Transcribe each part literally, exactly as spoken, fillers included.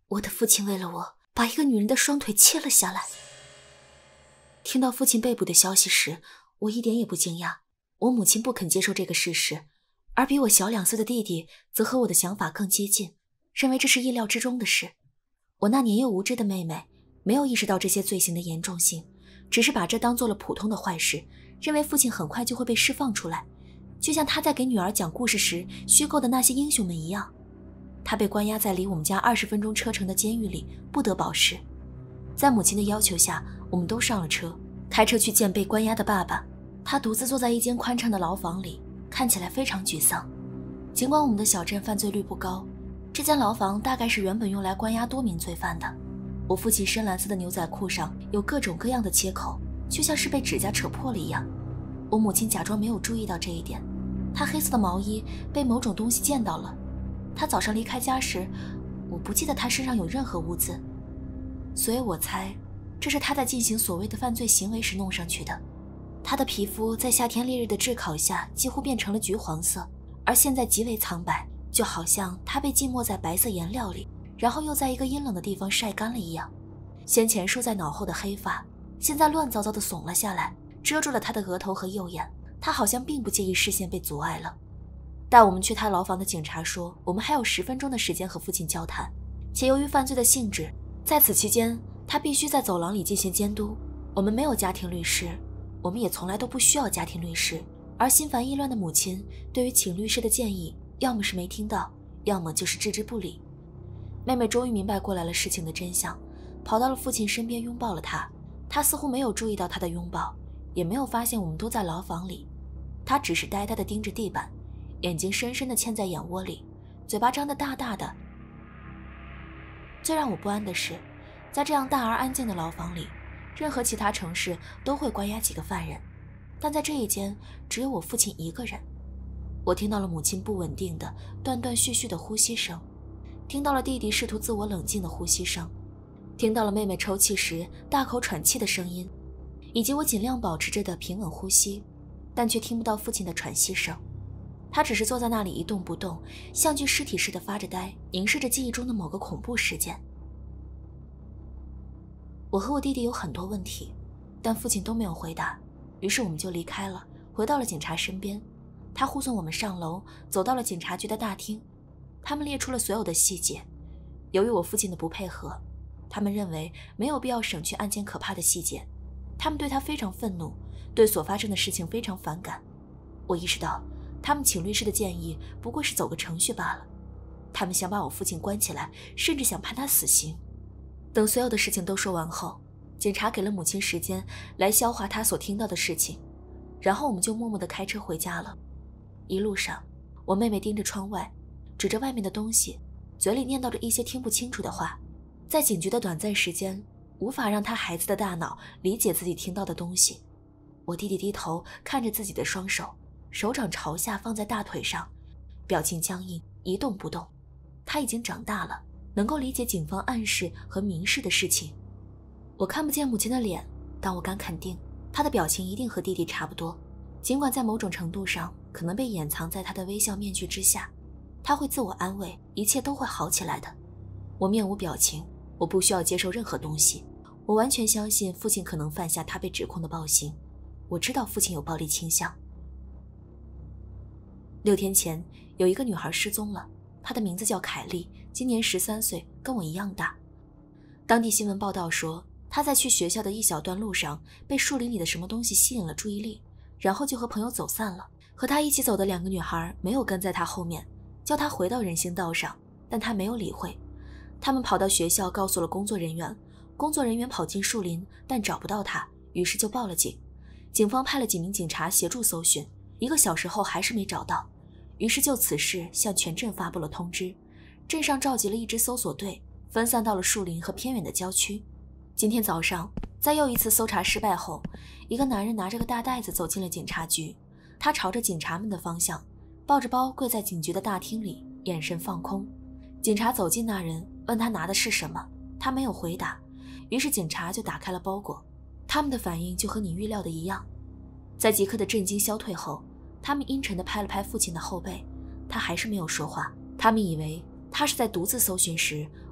我的父亲为了我，把一个女人的双腿切了下来。听到父亲被捕的消息时，我一点也不惊讶。我母亲不肯接受这个事实，而比我小两岁的弟弟则和我的想法更接近，认为这是意料之中的事。我那年幼无知的妹妹没有意识到这些罪行的严重性，只是把这当做了普通的坏事，认为父亲很快就会被释放出来，就像他在给女儿讲故事时虚构的那些英雄们一样。他被关押在离我们家二十分钟车程的监狱里，不得保释。在母亲的要求下，我们都上了车，开车去见被关押的爸爸。他独自坐在一间宽敞的牢房里，看起来非常沮丧。尽管我们的小镇犯罪率不高，这间牢房大概是原本用来关押多名罪犯的。我父亲深蓝色的牛仔裤上有各种各样的切口，就像是被指甲扯破了一样。我母亲假装没有注意到这一点，她黑色的毛衣被某种东西溅到了。她早上离开家时，我不记得她身上有任何污渍，所以我猜这是她在进行所谓的犯罪行为时弄上去的。她的皮肤在夏天烈日的炙烤下几乎变成了橘黄色，而现在极为苍白，就好像她被浸没在白色颜料里，然后又在一个阴冷的地方晒干了一样。先前梳在脑后的黑发现在乱糟糟地耸了下来，遮住了她的额头和右眼。她好像并不介意视线被阻碍了。带我们去她牢房的警察说，我们还有十分钟的时间和父亲交谈，且由于犯罪的性质，在此期间他必须在走廊里进行监督。我们没有家庭律师，我们也从来都不需要家庭律师，而心烦意乱的母亲对于请律师的建议，要么是没听到，要么就是置之不理。妹妹终于明白过来了事情的真相，跑到了父亲身边拥抱了他。他似乎没有注意到他的拥抱，也没有发现我们都在牢房里。他只是呆呆地盯着地板，眼睛深深地嵌在眼窝里，嘴巴张得大大的。最让我不安的是，在这样大而安静的牢房里，任何其他城市都会关押几个犯人，但在这一间只有我父亲一个人。我听到了母亲不稳定的断断续续的呼吸声，听到了弟弟试图自我冷静的呼吸声，听到了妹妹抽泣时大口喘气的声音，以及我尽量保持着的平稳呼吸，但却听不到父亲的喘息声。他只是坐在那里一动不动，像具尸体似的发着呆，凝视着记忆中的某个恐怖事件。我和我弟弟有很多问题，但父亲都没有回答，于是我们就离开了，回到了警察身边。他护送我们上楼，走到了警察局的大厅。他们列出了所有的细节。由于我父亲的不配合，他们认为没有必要省去案件可怕的细节。他们对他非常愤怒，对所发生的事情非常反感。我意识到他们请律师的建议不过是走个程序罢了。他们想把我父亲关起来，甚至想判他死刑。等所有的事情都说完后，警察给了母亲时间来消化她所听到的事情，然后我们就默默地开车回家了。一路上，我妹妹盯着窗外，指着外面的东西，嘴里念叨着一些听不清楚的话。在警局的短暂时间，无法让她孩子的大脑理解自己听到的东西。我弟弟低头看着自己的双手，手掌朝下放在大腿上，表情僵硬，一动不动。他已经长大了，能够理解警方暗示和明示的事情。我看不见母亲的脸，但我敢肯定，她的表情一定和弟弟差不多，尽管在某种程度上可能被掩藏在她的微笑面具之下。她会自我安慰，一切都会好起来的。我面无表情，我不需要接受任何东西。我完全相信父亲可能犯下他被指控的暴行。我知道父亲有暴力倾向。六天前，有一个女孩失踪了，她的名字叫凯莉，今年十三岁，跟我一样大。当地新闻报道说，她在去学校的一小段路上被树林里的什么东西吸引了注意力，然后就和朋友走散了。和她一起走的两个女孩没有跟在她后面，叫她回到人行道上，但她没有理会。他们跑到学校告诉了工作人员，工作人员跑进树林，但找不到她，于是就报了警。警方派了几名警察协助搜寻，一个小时后还是没找到，于是就此事向全镇发布了通知。镇上召集了一支搜索队，分散到了树林和偏远的郊区。今天早上，在又一次搜查失败后，一个男人拿着个大袋子走进了警察局。他朝着警察们的方向，抱着包跪在警局的大厅里，眼神放空。警察走近那人，问他拿的是什么，他没有回答，于是警察就打开了包裹。他们的反应就和你预料的一样。在即刻的震惊消退后，他们阴沉地拍了拍父亲的后背，他还是没有说话。他们以为他是在独自搜寻时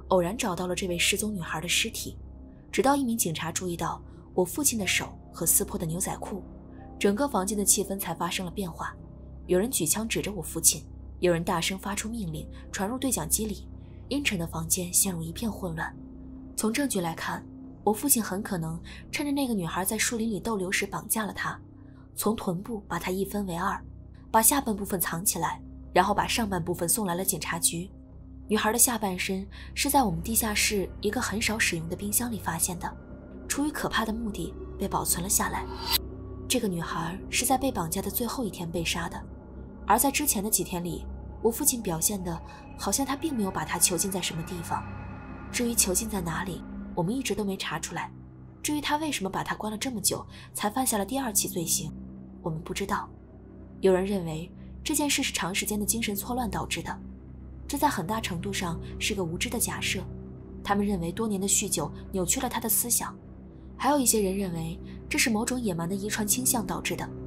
偶然找到了这位失踪女孩的尸体，直到一名警察注意到我父亲的手和撕破的牛仔裤，整个房间的气氛才发生了变化。有人举枪指着我父亲，有人大声发出命令传入对讲机里，阴沉的房间陷入一片混乱。从证据来看，我父亲很可能趁着那个女孩在树林里逗留时绑架了她，从臀部把她一分为二，把下半部分藏起来，然后把上半部分送来了警察局。女孩的下半身是在我们地下室一个很少使用的冰箱里发现的，出于可怕的目的被保存了下来。这个女孩是在被绑架的最后一天被杀的，而在之前的几天里，我父亲表现的好像他并没有把她囚禁在什么地方。至于囚禁在哪里，我们一直都没查出来。至于他为什么把她关了这么久才犯下了第二起罪行，我们不知道。有人认为这件事是长时间的精神错乱导致的，这在很大程度上是个无知的假设。他们认为多年的酗酒扭曲了他的思想，还有一些人认为这是某种野蛮的遗传倾向导致的。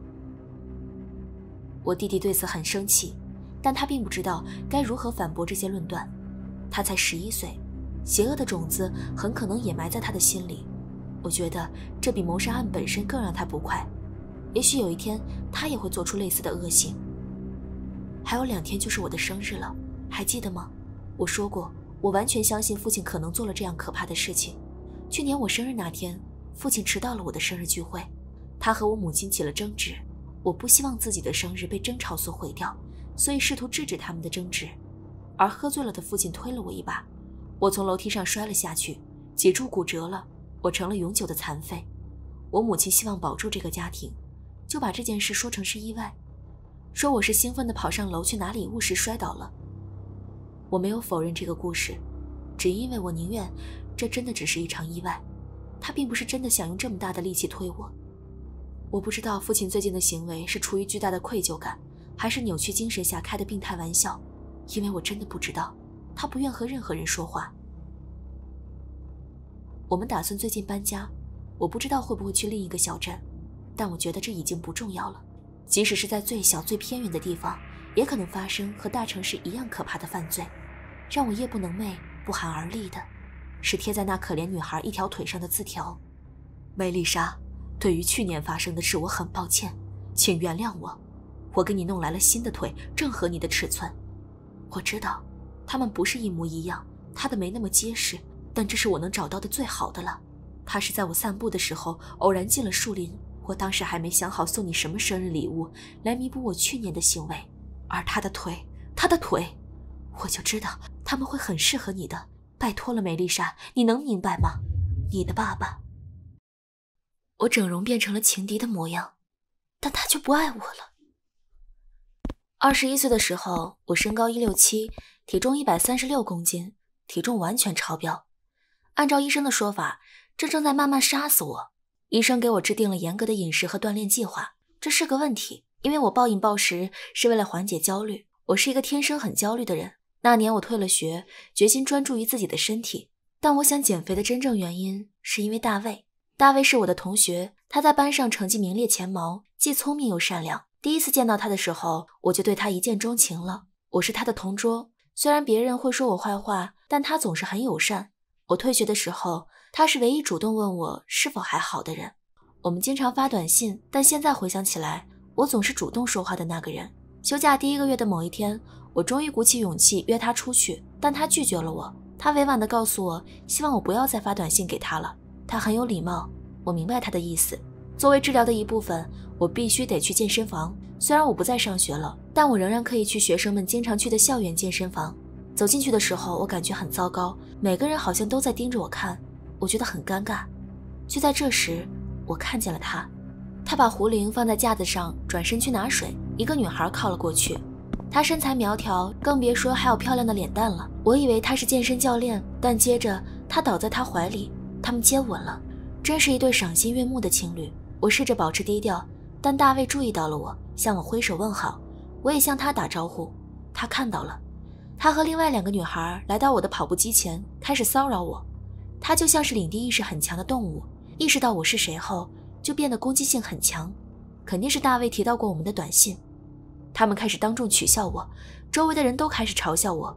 我弟弟对此很生气，但他并不知道该如何反驳这些论断。他才十一岁，邪恶的种子很可能也埋在他的心里。我觉得这比谋杀案本身更让他不快。也许有一天他也会做出类似的恶行。还有两天就是我的生日了，还记得吗？我说过，我完全相信父亲可能做了这样可怕的事情。去年我生日那天，父亲迟到了我的生日聚会，他和我母亲起了争执。我不希望自己的生日被争吵所毁掉，所以试图制止他们的争执。而喝醉了的父亲推了我一把，我从楼梯上摔了下去，脊柱骨折了，我成了永久的残废。我母亲希望保住这个家庭，就把这件事说成是意外，说我是兴奋地跑上楼去拿礼物时摔倒了。我没有否认这个故事，只因为我宁愿这真的只是一场意外，他并不是真的想用这么大的力气推我。我不知道父亲最近的行为是出于巨大的愧疚感，还是扭曲精神下开的病态玩笑，因为我真的不知道。他不愿和任何人说话。我们打算最近搬家，我不知道会不会去另一个小镇，但我觉得这已经不重要了。即使是在最小最偏远的地方，也可能发生和大城市一样可怕的犯罪。让我夜不能寐、不寒而栗的是贴在那可怜女孩一条腿上的字条：梅丽莎，对于去年发生的事我很抱歉，请原谅我。我给你弄来了新的腿，正合你的尺寸。我知道它们不是一模一样，它的没那么结实，但这是我能找到的最好的了。它是在我散步的时候偶然进了树林，我当时还没想好送你什么生日礼物来弥补我去年的行为。而他的腿，他的腿，我就知道他们会很适合你的。拜托了，梅丽莎，你能明白吗？你的爸爸。我整容变成了情敌的模样，但他却不爱我了。二十一岁的时候，我身高一六七，体重一百三十六公斤，体重完全超标。按照医生的说法，这正在慢慢杀死我。医生给我制定了严格的饮食和锻炼计划，这是个问题，因为我暴饮暴食是为了缓解焦虑。我是一个天生很焦虑的人。那年我退了学，决心专注于自己的身体。但我想减肥的真正原因是因为大卫。大卫是我的同学，他在班上成绩名列前茅，既聪明又善良。第一次见到他的时候，我就对他一见钟情了。我是他的同桌，虽然别人会说我坏话，但他总是很友善。我退学的时候，他是唯一主动问我是否还好的人。我们经常发短信，但现在回想起来，我总是主动说话的那个人。休假第一个月的某一天，我终于鼓起勇气约他出去，但他拒绝了我。他委婉地告诉我，希望我不要再发短信给他了。他很有礼貌，我明白他的意思。作为治疗的一部分，我必须得去健身房。虽然我不再上学了，但我仍然可以去学生们经常去的校园健身房。走进去的时候，我感觉很糟糕，每个人好像都在盯着我看，我觉得很尴尬。就在这时，我看见了他。他把壶铃放在架子上，转身去拿水。一个女孩靠了过去，她身材苗条，更别说还有漂亮的脸蛋了。我以为她是健身教练，但接着她倒在他怀里，他们接吻了，真是一对赏心悦目的情侣。我试着保持低调，但大卫注意到了我，向我挥手问好，我也向他打招呼。他看到了，他和另外两个女孩来到我的跑步机前，开始骚扰我。他就像是领地意识很强的动物，意识到我是谁后就变得攻击性很强。肯定是大卫提到过我们的短信。他们开始当众取笑我，周围的人都开始嘲笑我。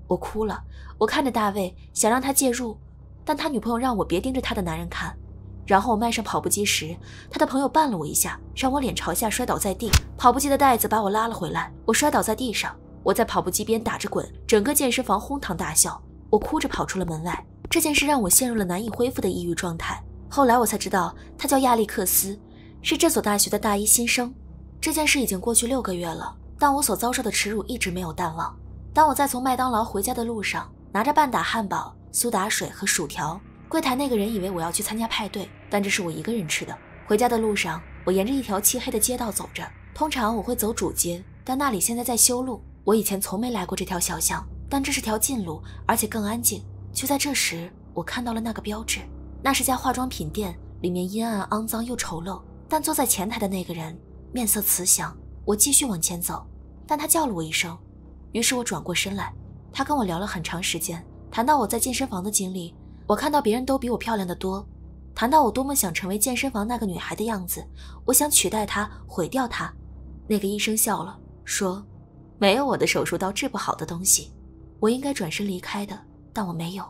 我哭了，我看着大卫，想让他介入，但他女朋友让我别盯着他的男人看。然后我迈上跑步机时，他的朋友绊了我一下，让我脸朝下摔倒在地，跑步机的带子把我拉了回来，我摔倒在地上。我在跑步机边打着滚，整个健身房哄堂大笑，我哭着跑出了门外。这件事让我陷入了难以恢复的抑郁状态。后来我才知道，他叫亚历克斯，是这所大学的大一新生。这件事已经过去六个月了，但我所遭受的耻辱一直没有淡忘。当我在从麦当劳回家的路上，拿着半打汉堡、苏打水和薯条，柜台那个人以为我要去参加派对，但这是我一个人吃的。回家的路上，我沿着一条漆黑的街道走着，通常我会走主街，但那里现在在修路。我以前从没来过这条小巷，但这是条近路，而且更安静。就在这时，我看到了那个标志，那是家化妆品店，里面阴暗、肮脏又丑陋。但坐在前台的那个人面色慈祥。我继续往前走，但他叫了我一声，于是我转过身来。他跟我聊了很长时间，谈到我在健身房的经历。我看到别人都比我漂亮得多，谈到我多么想成为健身房那个女孩的样子，我想取代她，毁掉她。那个医生笑了，说没有我的手术刀治不好的东西。我应该转身离开的，但我没有。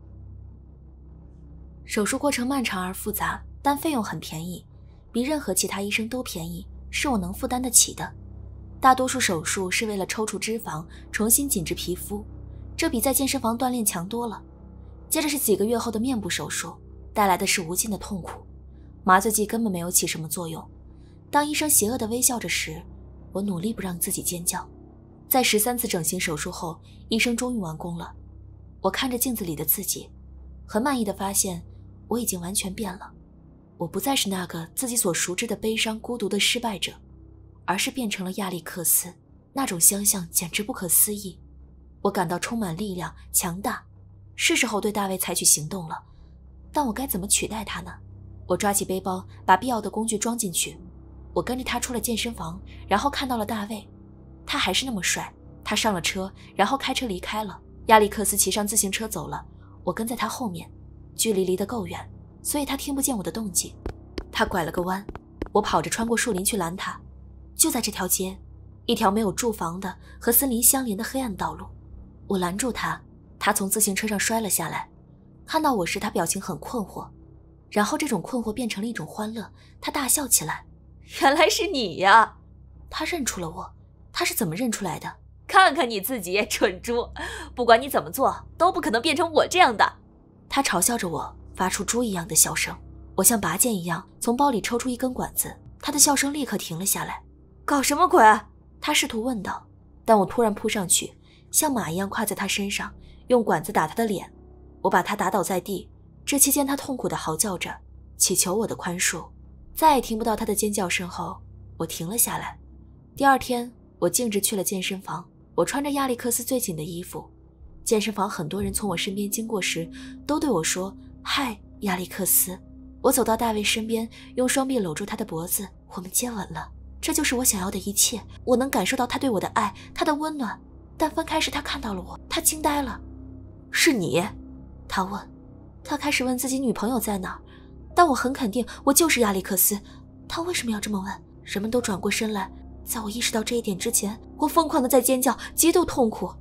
手术过程漫长而复杂，但费用很便宜，比任何其他医生都便宜，是我能负担得起的。大多数手术是为了抽出脂肪，重新紧致皮肤，这比在健身房锻炼强多了。接着是几个月后的面部手术，带来的是无尽的痛苦，麻醉剂根本没有起什么作用。当医生邪恶地微笑着时，我努力不让自己尖叫。在十三次整形手术后，医生终于完工了。我看着镜子里的自己，很满意地发现我已经完全变了。我不再是那个自己所熟知的悲伤孤独的失败者，而是变成了亚历克斯。那种相像简直不可思议。我感到充满力量，强大。是时候对大卫采取行动了，但我该怎么取代他呢？我抓起背包，把必要的工具装进去。我跟着他出了健身房，然后看到了大卫。他还是那么帅。他上了车，然后开车离开了。亚历克斯骑上自行车走了，我跟在他后面，距离离得够远，所以他听不见我的动静。他拐了个弯，我跑着穿过树林去拦他。就在这条街，一条没有住房的和森林相连的黑暗道路。我拦住他，他从自行车上摔了下来。看到我时，他表情很困惑，然后这种困惑变成了一种欢乐，他大笑起来。原来是你呀！他认出了我。他是怎么认出来的？看看你自己，蠢猪，不管你怎么做，都不可能变成我这样的。他嘲笑着我，发出猪一样的笑声。我像拔剑一样从包里抽出一根管子，他的笑声立刻停了下来。搞什么鬼？他试图问道，但我突然扑上去，像马一样跨在他身上，用管子打他的脸。我把他打倒在地，这期间他痛苦地嚎叫着，祈求我的宽恕。再也听不到他的尖叫声后，我停了下来。第二天，我径直去了健身房。我穿着亚历克斯最紧的衣服。健身房很多人从我身边经过时，都对我说：“嗨，亚历克斯。”我走到大卫身边，用双臂搂住他的脖子，我们接吻了。这就是我想要的一切。我能感受到他对我的爱，他的温暖。但分开时，他看到了我，他惊呆了。是你？他问。他开始问自己女朋友在哪儿，但我很肯定我就是亚历克斯。他为什么要这么问？人们都转过身来。在我意识到这一点之前，我疯狂地在尖叫，极度痛苦。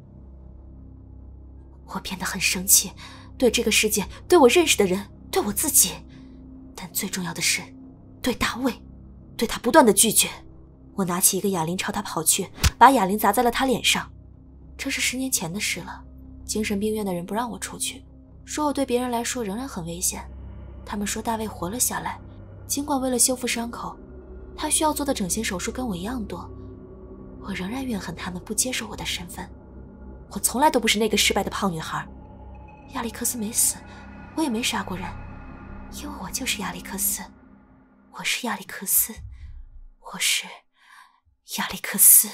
我变得很生气，对这个世界，对我认识的人，对我自己，但最重要的是，对大卫，对他不断的拒绝。我拿起一个哑铃朝他跑去，把哑铃砸在了他脸上。这是十年前的事了。精神病院的人不让我出去，说我对别人来说仍然很危险。他们说大卫活了下来，尽管为了修复伤口，他需要做的整形手术跟我一样多。我仍然怨恨他们不接受我的身份。我从来都不是那个失败的胖女孩。亚历克斯没死，我也没杀过人，因为我就是亚历克斯。我是亚历克斯，我是亚历克斯。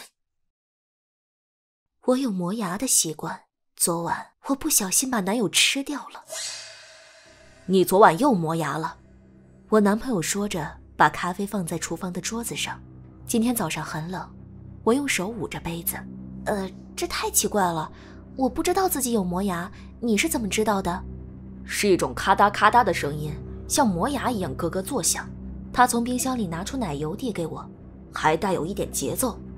我有磨牙的习惯，昨晚我不小心把男友吃掉了。你昨晚又磨牙了？我男朋友说着，把咖啡放在厨房的桌子上。今天早上很冷，我用手捂着杯子。呃，这太奇怪了，我不知道自己有磨牙，你是怎么知道的？是一种咔嗒咔嗒的声音，像磨牙一样咯咯作响。他从冰箱里拿出奶油递给我，还带有一点节奏。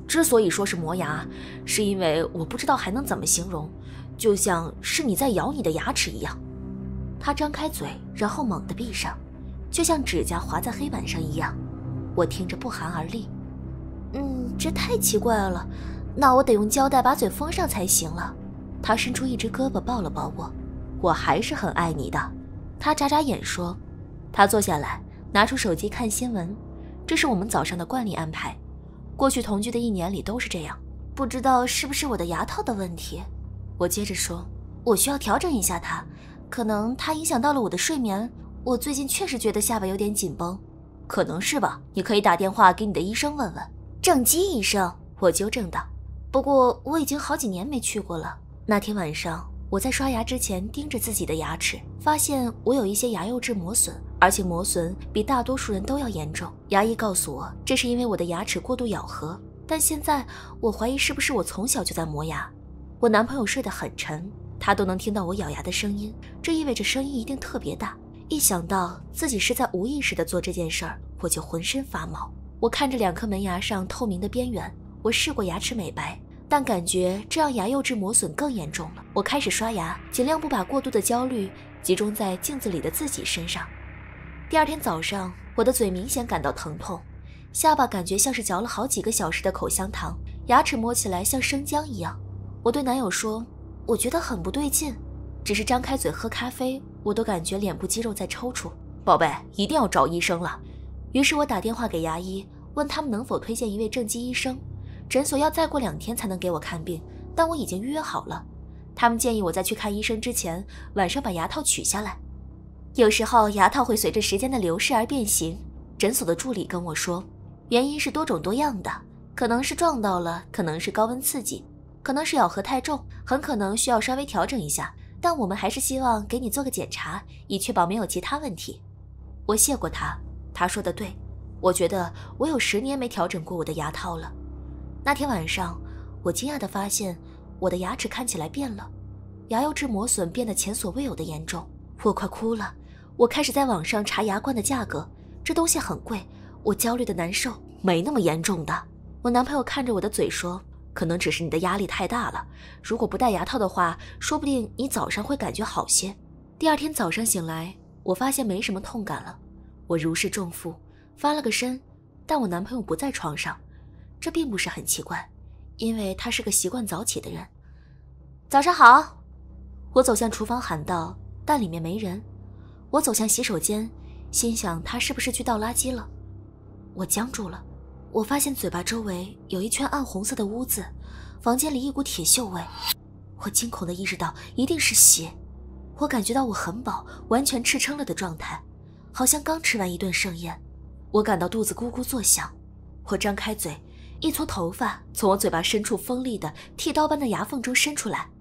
之所以说是磨牙，是因为我不知道还能怎么形容，就像是你在咬你的牙齿一样。他张开嘴，然后猛地闭上，就像指甲划在黑板上一样。我听着不寒而栗。嗯，这太奇怪了，那我得用胶带把嘴封上才行了。他伸出一只胳膊抱了抱我，我还是很爱你的。他眨眨眼说。他坐下来，拿出手机看新闻，这是我们早上的惯例安排。过去同居的一年里都是这样。不知道是不是我的牙套的问题？我接着说，我需要调整一下它，可能它影响到了我的睡眠。我最近确实觉得下巴有点紧绷。可能是吧，你可以打电话给你的医生问问。正畸医生，我纠正道。不过我已经好几年没去过了。那天晚上我在刷牙之前盯着自己的牙齿，发现我有一些牙釉质磨损，而且磨损比大多数人都要严重。牙医告诉我，这是因为我的牙齿过度咬合，但现在我怀疑是不是我从小就在磨牙。我男朋友睡得很沉，他都能听到我咬牙的声音，这意味着声音一定特别大。一想到自己是在无意识地做这件事儿，我就浑身发毛。我看着两颗门牙上透明的边缘，我试过牙齿美白，但感觉这样牙釉质磨损更严重了。我开始刷牙，尽量不把过度的焦虑集中在镜子里的自己身上。第二天早上，我的嘴明显感到疼痛，下巴感觉像是嚼了好几个小时的口香糖，牙齿摸起来像生姜一样。我对男友说，我觉得很不对劲，只是张开嘴喝咖啡，我都感觉脸部肌肉在抽搐。宝贝，一定要找医生了。于是我打电话给牙医，问他们能否推荐一位正畸医生。诊所要再过两天才能给我看病，但我已经预约好了。他们建议我在去看医生之前，晚上把牙套取下来。有时候牙套会随着时间的流逝而变形。诊所的助理跟我说，原因是多种多样的，可能是撞到了，可能是高温刺激，可能是咬合太重，很可能需要稍微调整一下。但我们还是希望给你做个检查，以确保没有其他问题。我谢过他，他说的对，我觉得我有十年没调整过我的牙套了。那天晚上，我惊讶地发现我的牙齿看起来变了，牙釉质磨损变得前所未有的严重，我快哭了。我开始在网上查牙冠的价格，这东西很贵，我焦虑的难受。没那么严重的。我男朋友看着我的嘴说，可能只是你的压力太大了，如果不戴牙套的话，说不定你早上会感觉好些。第二天早上醒来，我发现没什么痛感了。我如释重负，翻了个身，但我男朋友不在床上。这并不是很奇怪，因为他是个习惯早起的人。早上好，我走向厨房喊道，但里面没人。我走向洗手间，心想他是不是去倒垃圾了。我僵住了，我发现嘴巴周围有一圈暗红色的污渍，房间里一股铁锈味。我惊恐地意识到一定是血。我感觉到我很饱，完全吃撑了的状态，好像刚吃完一顿盛宴。我感到肚子咕咕作响，我张开嘴，一撮头发从我嘴巴深处锋利的剃刀般的牙缝中伸出来。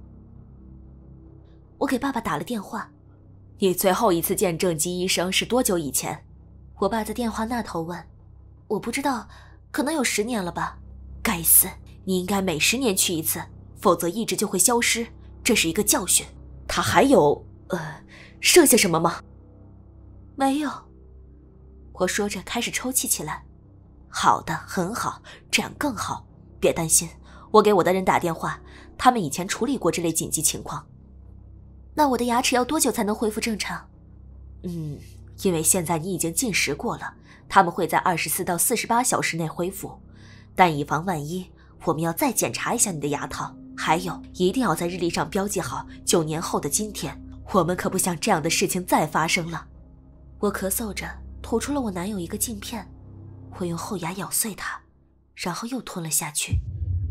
我给爸爸打了电话。你最后一次见正畸医生是多久以前？我爸在电话那头问。我不知道，可能有十年了吧。该死，你应该每十年去一次，否则意志就会消失，这是一个教训。他还有呃剩下什么吗？没有。我说着开始抽泣起来。好的，很好，这样更好。别担心，我给我的人打电话，他们以前处理过这类紧急情况。那我的牙齿要多久才能恢复正常？嗯，因为现在你已经进食过了，他们会在二十四到四十八小时内恢复。但以防万一，我们要再检查一下你的牙套。还有，一定要在日历上标记好九年后的今天，我们可不想这样的事情再发生了。我咳嗽着吐出了我男友一个镜片，我用后牙咬碎它，然后又吞了下去。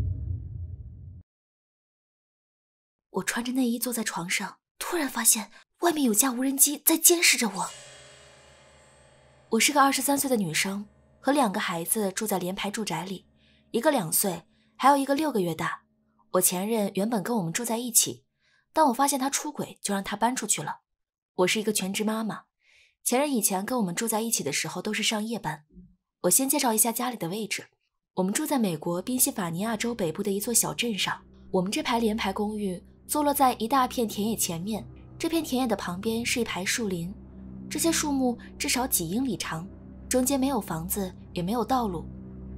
我穿着内衣坐在床上，突然发现外面有架无人机在监视着我。我是个二十三岁的女生，和两个孩子住在联排住宅里，一个两岁，还有一个六个月大。我前任原本跟我们住在一起，但我发现他出轨，就让他搬出去了。我是一个全职妈妈，前任以前跟我们住在一起的时候都是上夜班。我先介绍一下家里的位置，我们住在美国宾夕法尼亚州北部的一座小镇上。我们这排联排公寓坐落在一大片田野前面，这片田野的旁边是一排树林，这些树木至少几英里长，中间没有房子，也没有道路。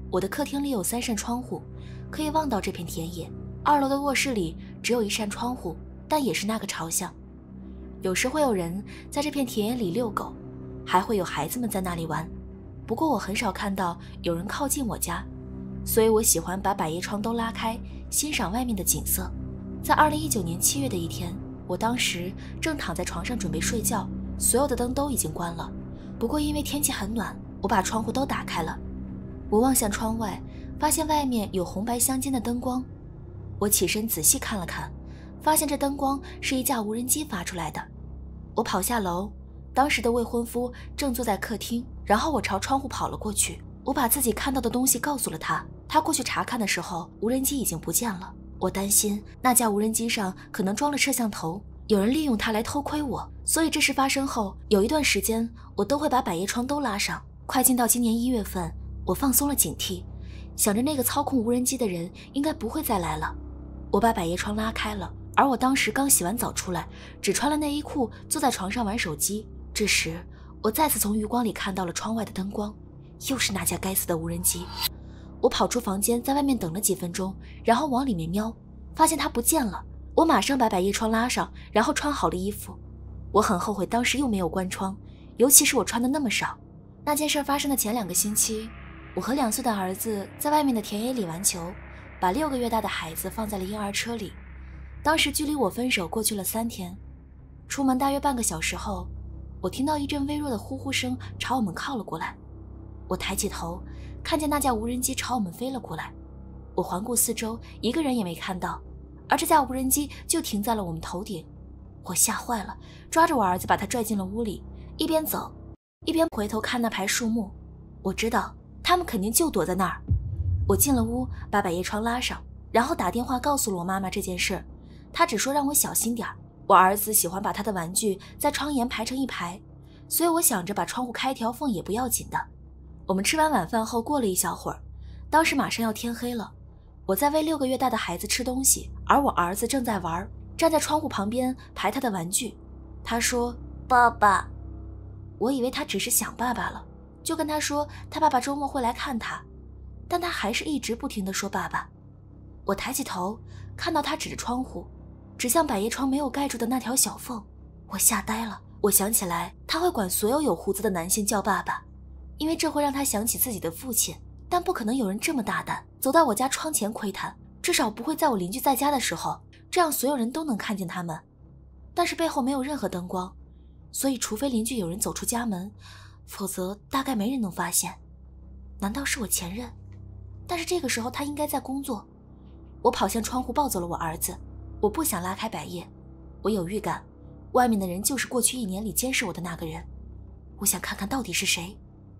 我的客厅里有三扇窗户，可以望到这片田野。二楼的卧室里只有一扇窗户，但也是那个朝向。有时会有人在这片田野里遛狗，还会有孩子们在那里玩。不过我很少看到有人靠近我家，所以我喜欢把百叶窗都拉开，欣赏外面的景色。在二零一九年七月的一天，我当时正躺在床上准备睡觉，所有的灯都已经关了。不过因为天气很暖，我把窗户都打开了。我望向窗外，发现外面有红白相间的灯光。我起身仔细看了看，发现这灯光是一架无人机发出来的。我跑下楼，当时的未婚夫正坐在客厅，然后我朝窗户跑了过去。我把自己看到的东西告诉了他，他过去查看的时候，无人机已经不见了。我担心那架无人机上可能装了摄像头，有人利用它来偷窥我，所以这事发生后有一段时间我都会把百叶窗都拉上。快进到今年一月份，我放松了警惕，想着那个操控无人机的人应该不会再来了。我把百叶窗拉开了，而我当时刚洗完澡出来，只穿了内衣裤，坐在床上玩手机。这时我再次从余光里看到了窗外的灯光，又是那架该死的无人机。我跑出房间，在外面等了几分钟，然后往里面瞄，发现它不见了。我马上把百叶窗拉上，然后穿好了衣服。我很后悔当时又没有关窗，尤其是我穿的那么少。那件事发生的前两个星期，我和两岁的儿子在外面的田野里玩球，把六个月大的孩子放在了婴儿车里。当时距离我分手过去了三天。出门大约半个小时后，我听到一阵微弱的呼呼声朝我们靠了过来。我抬起头，看见那架无人机朝我们飞了过来。我环顾四周，一个人也没看到，而这架无人机就停在了我们头顶。我吓坏了，抓着我儿子把他拽进了屋里，一边走一边回头看那排树木。我知道他们肯定就躲在那儿。我进了屋，把百叶窗拉上，然后打电话告诉了我妈妈这件事。她只说让我小心点儿。我儿子喜欢把他的玩具在窗沿排成一排，所以我想着把窗户开条缝也不要紧的。我们吃完晚饭后过了一小会儿，当时马上要天黑了。我在喂六个月大的孩子吃东西，而我儿子正在玩，站在窗户旁边排他的玩具。他说爸爸。我以为他只是想爸爸了，就跟他说他爸爸周末会来看他，但他还是一直不停地说爸爸。我抬起头，看到他指着窗户，指向百叶窗没有盖住的那条小缝。我吓呆了，我想起来他会管所有有胡子的男性叫爸爸，因为这会让他想起自己的父亲，但不可能有人这么大胆走到我家窗前窥探，至少不会在我邻居在家的时候，这样所有人都能看见他们。但是背后没有任何灯光，所以除非邻居有人走出家门，否则大概没人能发现。难道是我前任？但是这个时候他应该在工作。我跑向窗户抱走了我儿子，我不想拉开百叶，我有预感外面的人就是过去一年里监视我的那个人，我想看看到底是谁。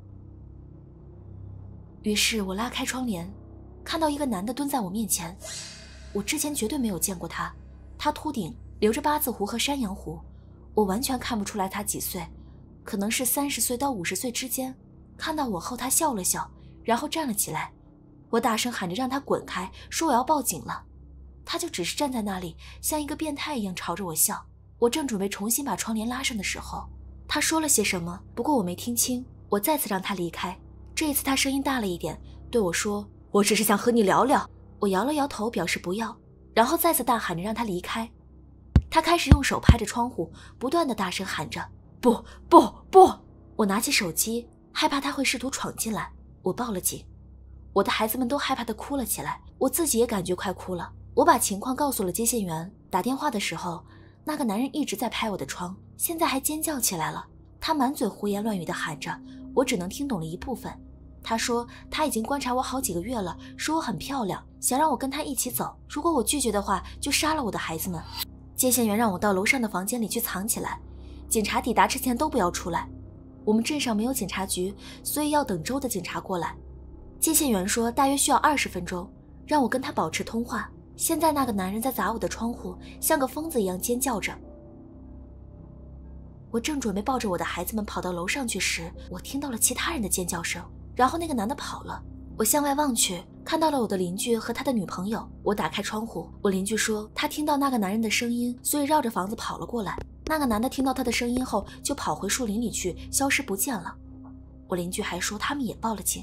于是我拉开窗帘，看到一个男的蹲在我面前。我之前绝对没有见过他，他秃顶，留着八字胡和山羊胡，我完全看不出来他几岁，可能是三十岁到五十岁之间。看到我后他笑了笑，然后站了起来。我大声喊着让他滚开，说我要报警了。他就只是站在那里，像一个变态一样朝着我笑。我正准备重新把窗帘拉上的时候，他说了些什么，不过我没听清。我再次让他离开，这一次他声音大了一点，对我说我只是想和你聊聊。我摇了摇头表示不要，然后再次大喊着让他离开。他开始用手拍着窗户，不断地大声喊着不不不。我拿起手机，害怕他会试图闯进来，我报了警。我的孩子们都害怕地哭了起来，我自己也感觉快哭了。我把情况告诉了接线员，打电话的时候，那个男人一直在拍我的窗，现在还尖叫起来了。他满嘴胡言乱语地喊着，我只能听懂了一部分。他说他已经观察我好几个月了，说我很漂亮，想让我跟他一起走，如果我拒绝的话就杀了我的孩子们。接线员让我到楼上的房间里去藏起来，警察抵达之前都不要出来。我们镇上没有警察局，所以要等州的警察过来。接线员说大约需要二十分钟，让我跟他保持通话。现在那个男人在砸我的窗户，像个疯子一样尖叫着。我正准备抱着我的孩子们跑到楼上去时，我听到了其他人的尖叫声，然后那个男的跑了。我向外望去，看到了我的邻居和他的女朋友。我打开窗户，我邻居说他听到那个男人的声音，所以绕着房子跑了过来。那个男的听到他的声音后就跑回树林里去，消失不见了。我邻居还说他们也报了警。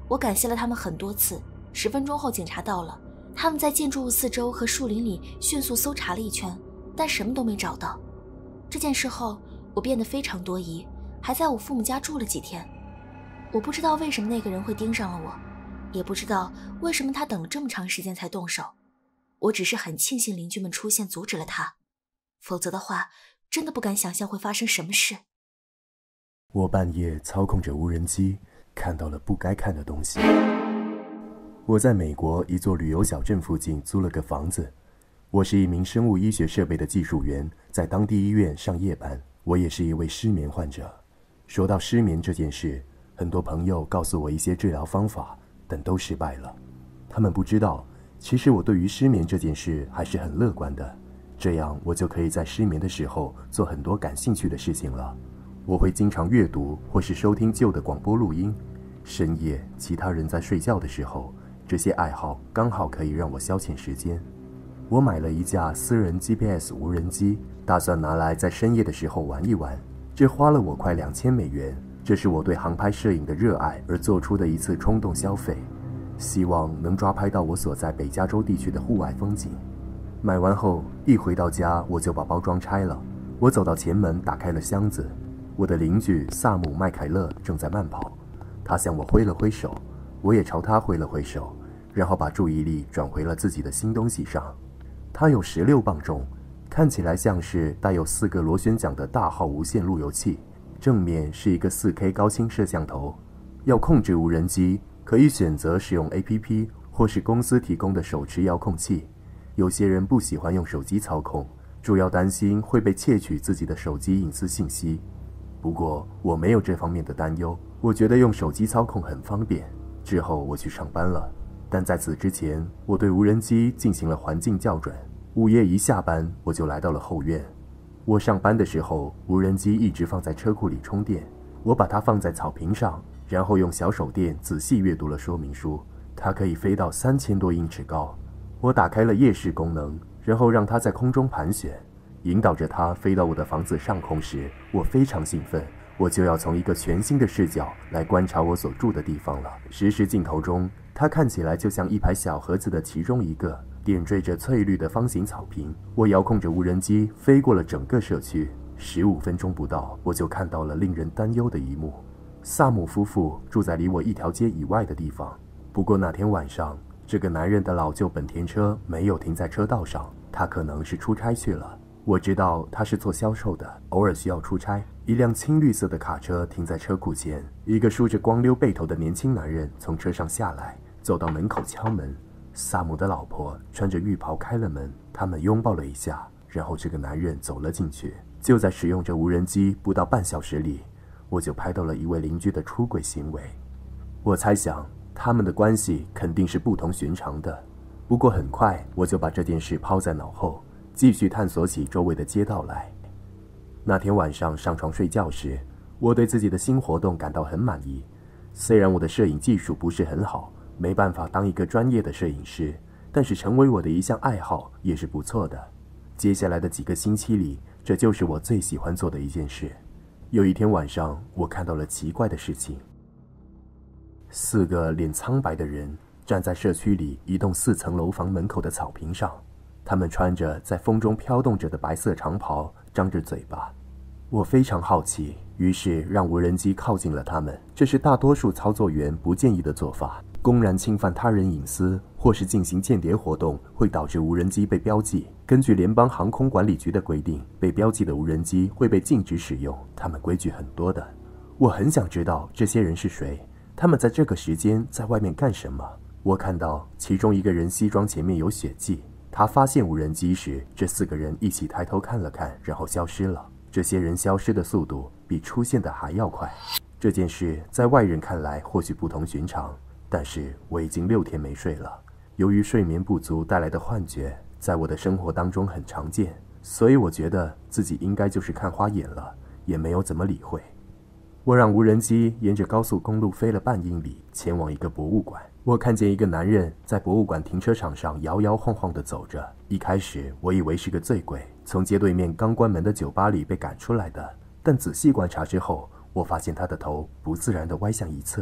我感谢了他们很多次。十分钟后，警察到了，他们在建筑物四周和树林里迅速搜查了一圈，但什么都没找到。这件事后，我变得非常多疑，还在我父母家住了几天。我不知道为什么那个人会盯上了我，也不知道为什么他等了这么长时间才动手。我只是很庆幸邻居们出现阻止了他，否则的话，真的不敢想象会发生什么事。 我半夜操控着无人机，看到了不该看的东西。我在美国一座旅游小镇附近租了个房子，我是一名生物医学设备的技术员，在当地医院上夜班。我也是一位失眠患者。说到失眠这件事，很多朋友告诉我一些治疗方法，但都失败了。他们不知道，其实我对于失眠这件事还是很乐观的，这样我就可以在失眠的时候做很多感兴趣的事情了。我会经常阅读或是收听旧的广播录音，深夜其他人在睡觉的时候，这些爱好刚好可以让我消遣时间。我买了一架私人 G P S 无人机，打算拿来在深夜的时候玩一玩。这花了我快两千美元，这是我对航拍摄影的热爱而做出的一次冲动消费，希望能抓拍到我所在北加州地区的户外风景。买完后，一回到家我就把包装拆了。我走到前门，打开了箱子。我的邻居萨姆·麦凯勒正在慢跑，他向我挥了挥手，我也朝他挥了挥手，然后把注意力转回了自己的新东西上。它有十六磅重，看起来像是带有四个螺旋桨的大号无线路由器，正面是一个 四K 高清摄像头。要控制无人机，可以选择使用 A P P 或是公司提供的手持遥控器。有些人不喜欢用手机操控，主要担心会被窃取自己的手机隐私信息。不过我没有这方面的担忧，我觉得用手机操控很方便。之后我去上班了，但在此之前，我对无人机进行了环境校准。午夜一下班，我就来到了后院。我上班的时候，无人机一直放在车库里充电。我把它放在草坪上，然后用小手电仔细阅读了说明书。它可以飞到三千多英尺高。我打开了夜视功能，然后让它在空中盘旋。引导着它飞到我的房子上空时，我非常兴奋，我就要从一个全新的视角来观察我所住的地方了。实时镜头中，它看起来就像一排小盒子的其中一个，点缀着翠绿的方形草坪。我遥控着无人机飞过了整个社区，十五分钟不到，我就看到了令人担忧的一幕。萨姆夫妇住在离我一条街以外的地方，不过那天晚上，这个男人的老旧本田车没有停在车道上，他可能是出差去了。我知道他是做销售的，偶尔需要出差。一辆青绿色的卡车停在车库前，一个梳着光溜背头的年轻男人从车上下来，走到门口敲门。萨姆的老婆穿着浴袍开了门，他们拥抱了一下，然后这个男人走了进去。就在使用着无人机不到半小时里，我就拍到了一位邻居的出轨行为。我猜想他们的关系肯定是不同寻常的，不过很快我就把这件事抛在脑后，继续探索起周围的街道来。那天晚上上床睡觉时，我对自己的新活动感到很满意。虽然我的摄影技术不是很好，没办法当一个专业的摄影师，但是成为我的一项爱好也是不错的。接下来的几个星期里，这就是我最喜欢做的一件事。有一天晚上，我看到了奇怪的事情。四个脸苍白的人站在社区里一栋四层楼房门口的草坪上，他们穿着在风中飘动着的白色长袍，张着嘴巴。我非常好奇，于是让无人机靠近了他们。这是大多数操作员不建议的做法。公然侵犯他人隐私或是进行间谍活动会导致无人机被标记。根据联邦航空管理局的规定，被标记的无人机会被禁止使用。他们规矩很多的。我很想知道这些人是谁，他们在这个时间在外面干什么。我看到其中一个人西装前面有血迹，他发现无人机时，这四个人一起抬头看了看，然后消失了。这些人消失的速度比出现的还要快。这件事在外人看来或许不同寻常，但是我已经六天没睡了。由于睡眠不足带来的幻觉，在我的生活当中很常见，所以我觉得自己应该就是看花眼了，也没有怎么理会。我让无人机沿着高速公路飞了半英里，前往一个博物馆。我看见一个男人在博物馆停车场上摇摇晃晃地走着。一开始我以为是个醉鬼，从街对面刚关门的酒吧里被赶出来的，但仔细观察之后，我发现他的头不自然地歪向一侧，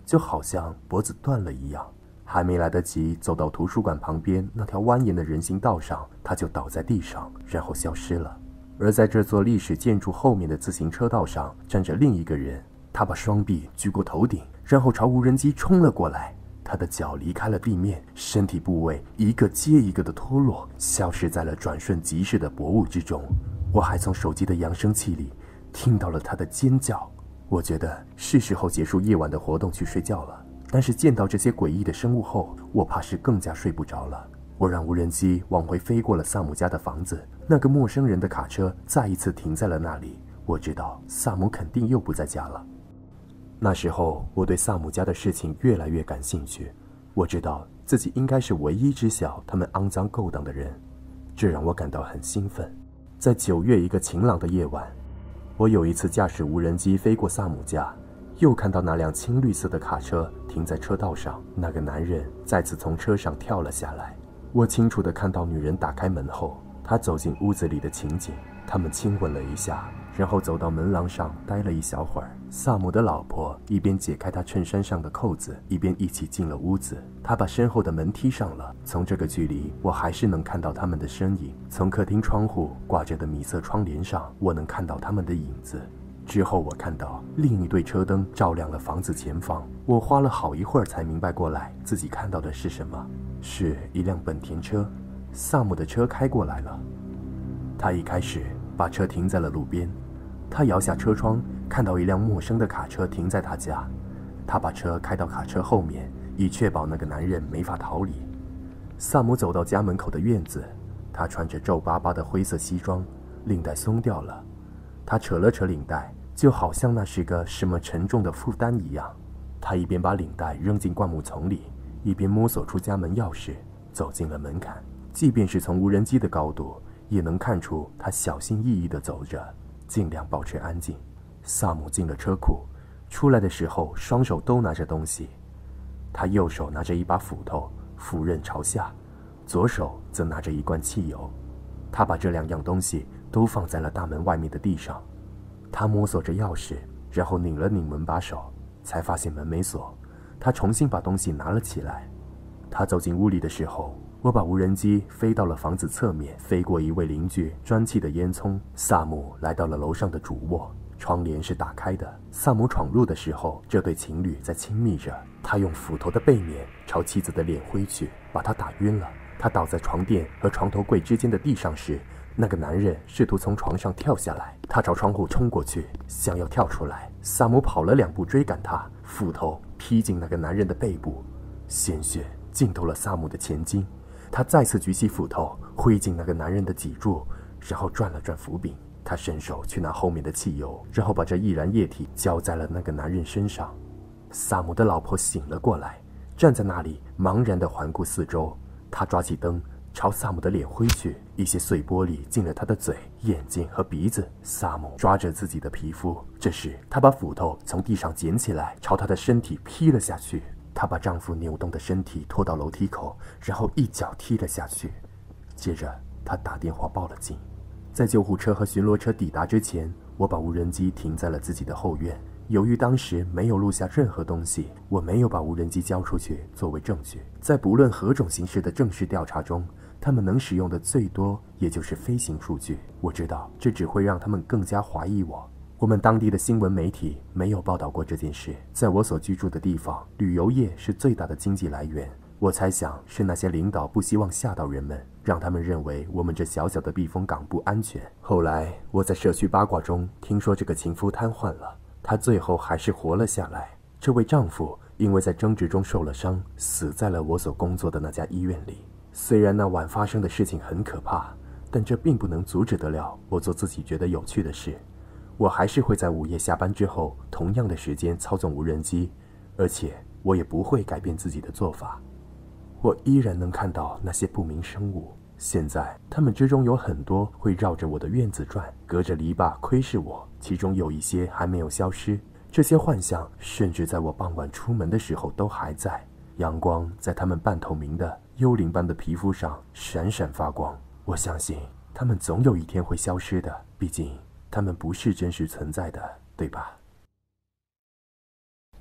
就好像脖子断了一样。还没来得及走到图书馆旁边那条蜿蜒的人行道上，他就倒在地上，然后消失了。而在这座历史建筑后面的自行车道上站着另一个人，他把双臂举过头顶，然后朝无人机冲了过来。他的脚离开了地面，身体部位一个接一个的脱落，消失在了转瞬即逝的薄雾之中。我还从手机的扬声器里听到了他的尖叫。我觉得是时候结束夜晚的活动去睡觉了，但是见到这些诡异的生物后，我怕是更加睡不着了。我让无人机往回飞过了萨姆家的房子，那个陌生人的卡车再一次停在了那里。我知道萨姆肯定又不在家了。那时候我对萨姆家的事情越来越感兴趣，我知道自己应该是唯一知晓他们肮脏勾当的人，这让我感到很兴奋。在九月一个晴朗的夜晚，我有一次驾驶无人机飞过萨姆家，又看到那辆青绿色的卡车停在车道上，那个男人再次从车上跳了下来。我清楚地看到女人打开门后，他走进屋子里的情景。他们亲吻了一下，然后走到门廊上待了一小会儿。萨姆的老婆一边解开他衬衫上的扣子，一边一起进了屋子。他把身后的门踢上了，从这个距离我还是能看到他们的身影。从客厅窗户挂着的米色窗帘上，我能看到他们的影子。之后我看到另一对车灯照亮了房子前方，我花了好一会儿才明白过来自己看到的是什么，是一辆本田车。萨姆的车开过来了，他一开始把车停在了路边，他摇下车窗，看到一辆陌生的卡车停在他家，他把车开到卡车后面，以确保那个男人没法逃离。萨姆走到家门口的院子，他穿着皱巴巴的灰色西装，领带松掉了，他扯了扯领带，就好像那是个什么沉重的负担一样。他一边把领带扔进灌木丛里，一边摸索出家门钥匙，走进了门槛。即便是从无人机的高度，也能看出他小心翼翼地走着，尽量保持安静。萨姆进了车库，出来的时候双手都拿着东西，他右手拿着一把斧头，斧刃朝下，左手则拿着一罐汽油。他把这两样东西都放在了大门外面的地上。他摸索着钥匙，然后拧了拧门把手，才发现门没锁。他重新把东西拿了起来。他走进屋里的时候，我把无人机飞到了房子侧面，飞过一位邻居砖砌的烟囱。萨姆来到了楼上的主卧，窗帘是打开的。萨姆闯入的时候，这对情侣在亲密着。他用斧头的背面朝妻子的脸挥去，把她打晕了。他倒在床垫和床头柜之间的地上时，那个男人试图从床上跳下来，他朝窗户冲过去，想要跳出来。萨姆跑了两步追赶他，斧头劈进那个男人的背部，鲜血浸透了萨姆的前襟。他再次举起斧头挥进那个男人的脊柱，然后转了转斧柄。他伸手去拿后面的汽油，然后把这易燃液体浇在了那个男人身上。萨姆的老婆醒了过来，站在那里茫然地环顾四周。他抓起灯朝萨姆的脸挥去，一些碎玻璃进了他的嘴、眼睛和鼻子。萨姆抓着自己的皮肤，这时他把斧头从地上捡起来，朝他的身体劈了下去。她把丈夫扭动的身体拖到楼梯口，然后一脚踢了下去。接着她打电话报了警。在救护车和巡逻车抵达之前，我把无人机停在了自己的后院。由于当时没有录下任何东西，我没有把无人机交出去作为证据。在不论何种形式的正式调查中，他们能使用的最多也就是飞行数据。我知道这只会让他们更加怀疑我。我们当地的新闻媒体没有报道过这件事。在我所居住的地方，旅游业是最大的经济来源。我猜想是那些领导不希望吓到人们，让他们认为我们这小小的避风港不安全。后来我在社区八卦中听说这个情夫瘫痪了，他最后还是活了下来。这位丈夫因为在争执中受了伤，死在了我所工作的那家医院里。虽然那晚发生的事情很可怕，但这并不能阻止得了我做自己觉得有趣的事。我还是会在午夜下班之后同样的时间操纵无人机，而且我也不会改变自己的做法。我依然能看到那些不明生物，现在它们之中有很多会绕着我的院子转，隔着篱笆窥视我，其中有一些还没有消失。这些幻象甚至在我傍晚出门的时候都还在，阳光在它们半透明的幽灵般的皮肤上闪闪发光。我相信它们总有一天会消失的，毕竟它们不是真实存在的，对吧？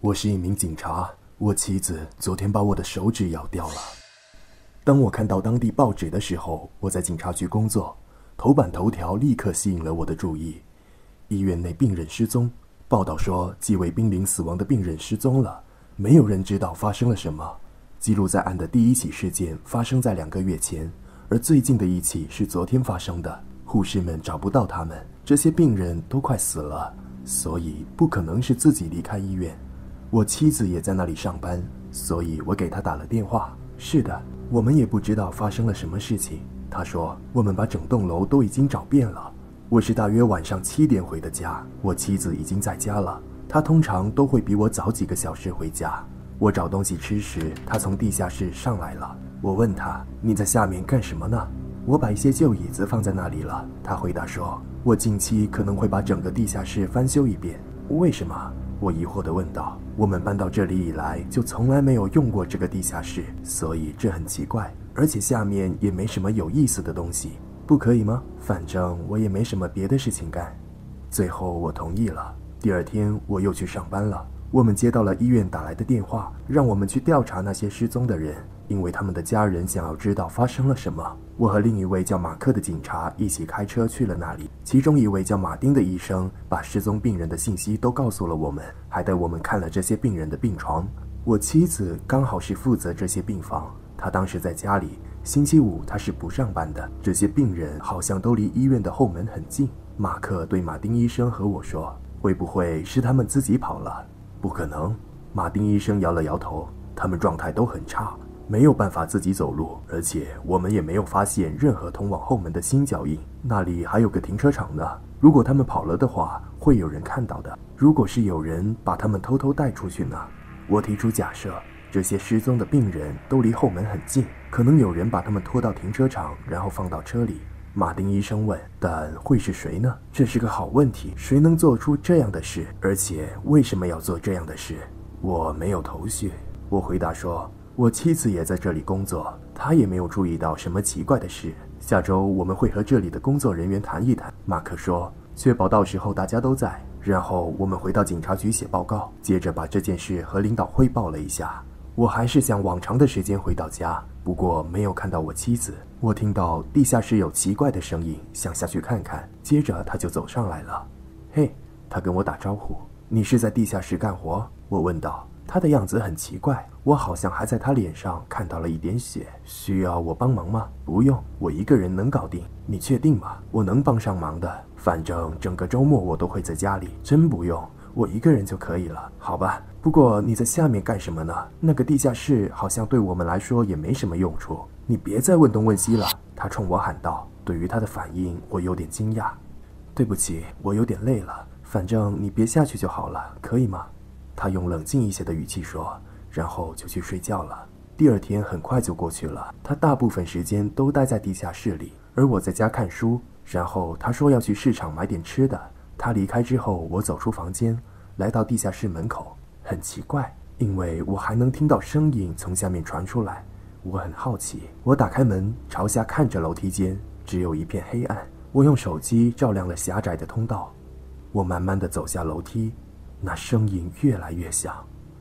我是一名警察，我妻子昨天把我的手指咬掉了。当我看到当地报纸的时候，我在警察局工作，头版头条立刻吸引了我的注意。医院内病人失踪，报道说几位濒临死亡的病人失踪了，没有人知道发生了什么。记录在案的第一起事件发生在两个月前，而最近的一起是昨天发生的。护士们找不到他们，这些病人都快死了，所以不可能是自己离开医院。我妻子也在那里上班，所以我给她打了电话。是的，我们也不知道发生了什么事情。她说我们把整栋楼都已经找遍了。我是大约晚上七点回的家，我妻子已经在家了。她通常都会比我早几个小时回家。我找东西吃时，她从地下室上来了。我问她：“你在下面干什么呢？”我把一些旧椅子放在那里了。她回答说：“我近期可能会把整个地下室翻修一遍。”为什么？我疑惑地问道。我们搬到这里以来就从来没有用过这个地下室，所以这很奇怪，而且下面也没什么有意思的东西。不可以吗？反正我也没什么别的事情干。最后我同意了。第二天我又去上班了。我们接到了医院打来的电话，让我们去调查那些失踪的人，因为他们的家人想要知道发生了什么。我和另一位叫马克的警察一起开车去了那里，其中一位叫马丁的医生把失踪病人的信息都告诉了我们，还带我们看了这些病人的病床。我妻子刚好是负责这些病房，她当时在家里，星期五她是不上班的。这些病人好像都离医院的后门很近。马克对马丁医生和我说：“会不会是他们自己跑了？”不可能，马丁医生摇了摇头，他们状态都很差，没有办法自己走路，而且我们也没有发现任何通往后门的新脚印。那里还有个停车场呢，如果他们跑了的话，会有人看到的。如果是有人把他们偷偷带出去呢？我提出假设，这些失踪的病人都离后门很近，可能有人把他们拖到停车场，然后放到车里。马丁医生问：“但会是谁呢？”这是个好问题，谁能做出这样的事？而且为什么要做这样的事？我没有头绪。我回答说：“我妻子也在这里工作，她也没有注意到什么奇怪的事。下周我们会和这里的工作人员谈一谈。”马克说：“确保到时候大家都在。”然后我们回到警察局写报告，接着把这件事和领导汇报了一下。我还是像往常的时间回到家，不过没有看到我妻子。我听到地下室有奇怪的声音，想下去看看，接着他就走上来了。嘿，他跟我打招呼。你是在地下室干活？我问道。他的样子很奇怪，我好像还在他脸上看到了一点血。需要我帮忙吗？不用，我一个人能搞定。你确定吗？我能帮上忙的，反正整个周末我都会在家里。真不用，我一个人就可以了。好吧，不过你在下面干什么呢？那个地下室好像对我们来说也没什么用处。你别再问东问西了，他冲我喊道。对于他的反应，我有点惊讶。对不起，我有点累了，反正你别下去就好了，可以吗？他用冷静一些的语气说，然后就去睡觉了。第二天很快就过去了，他大部分时间都待在地下室里，而我在家看书。然后他说要去市场买点吃的。他离开之后，我走出房间，来到地下室门口。很奇怪，因为我还能听到声音从下面传出来。我很好奇，我打开门，朝下看着楼梯间，只有一片黑暗。我用手机照亮了狭窄的通道。我慢慢地走下楼梯，那声音越来越响。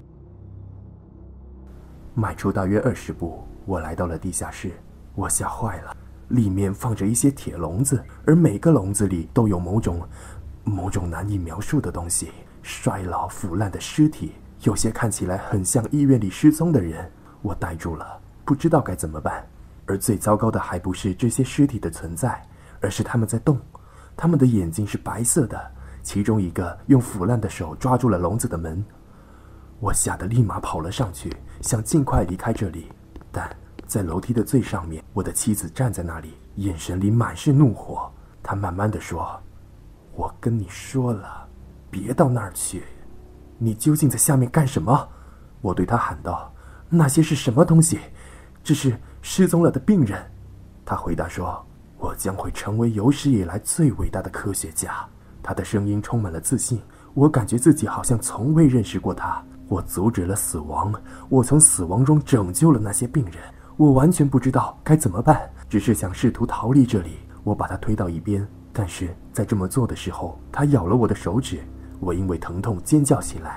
迈出大约二十步，我来到了地下室。我吓坏了，里面放着一些铁笼子，而每个笼子里都有某种某种难以描述的东西，衰老腐烂的尸体，有些看起来很像医院里失踪的人。我呆住了，不知道该怎么办。而最糟糕的还不是这些尸体的存在，而是他们在动。他们的眼睛是白色的，其中一个用腐烂的手抓住了笼子的门。我吓得立马跑了上去，想尽快离开这里。但在楼梯的最上面，我的妻子站在那里，眼神里满是怒火。她慢慢地说：“我跟你说了，别到那儿去。你究竟在下面干什么？”我对她喊道：“那些是什么东西？这是失踪了的病人。”她回答说：“我将会成为有史以来最伟大的科学家。”她的声音充满了自信，我感觉自己好像从未认识过她。我阻止了死亡，我从死亡中拯救了那些病人。我完全不知道该怎么办，只是想试图逃离这里。我把她推到一边，但是在这么做的时候，她咬了我的手指。我因为疼痛尖叫起来。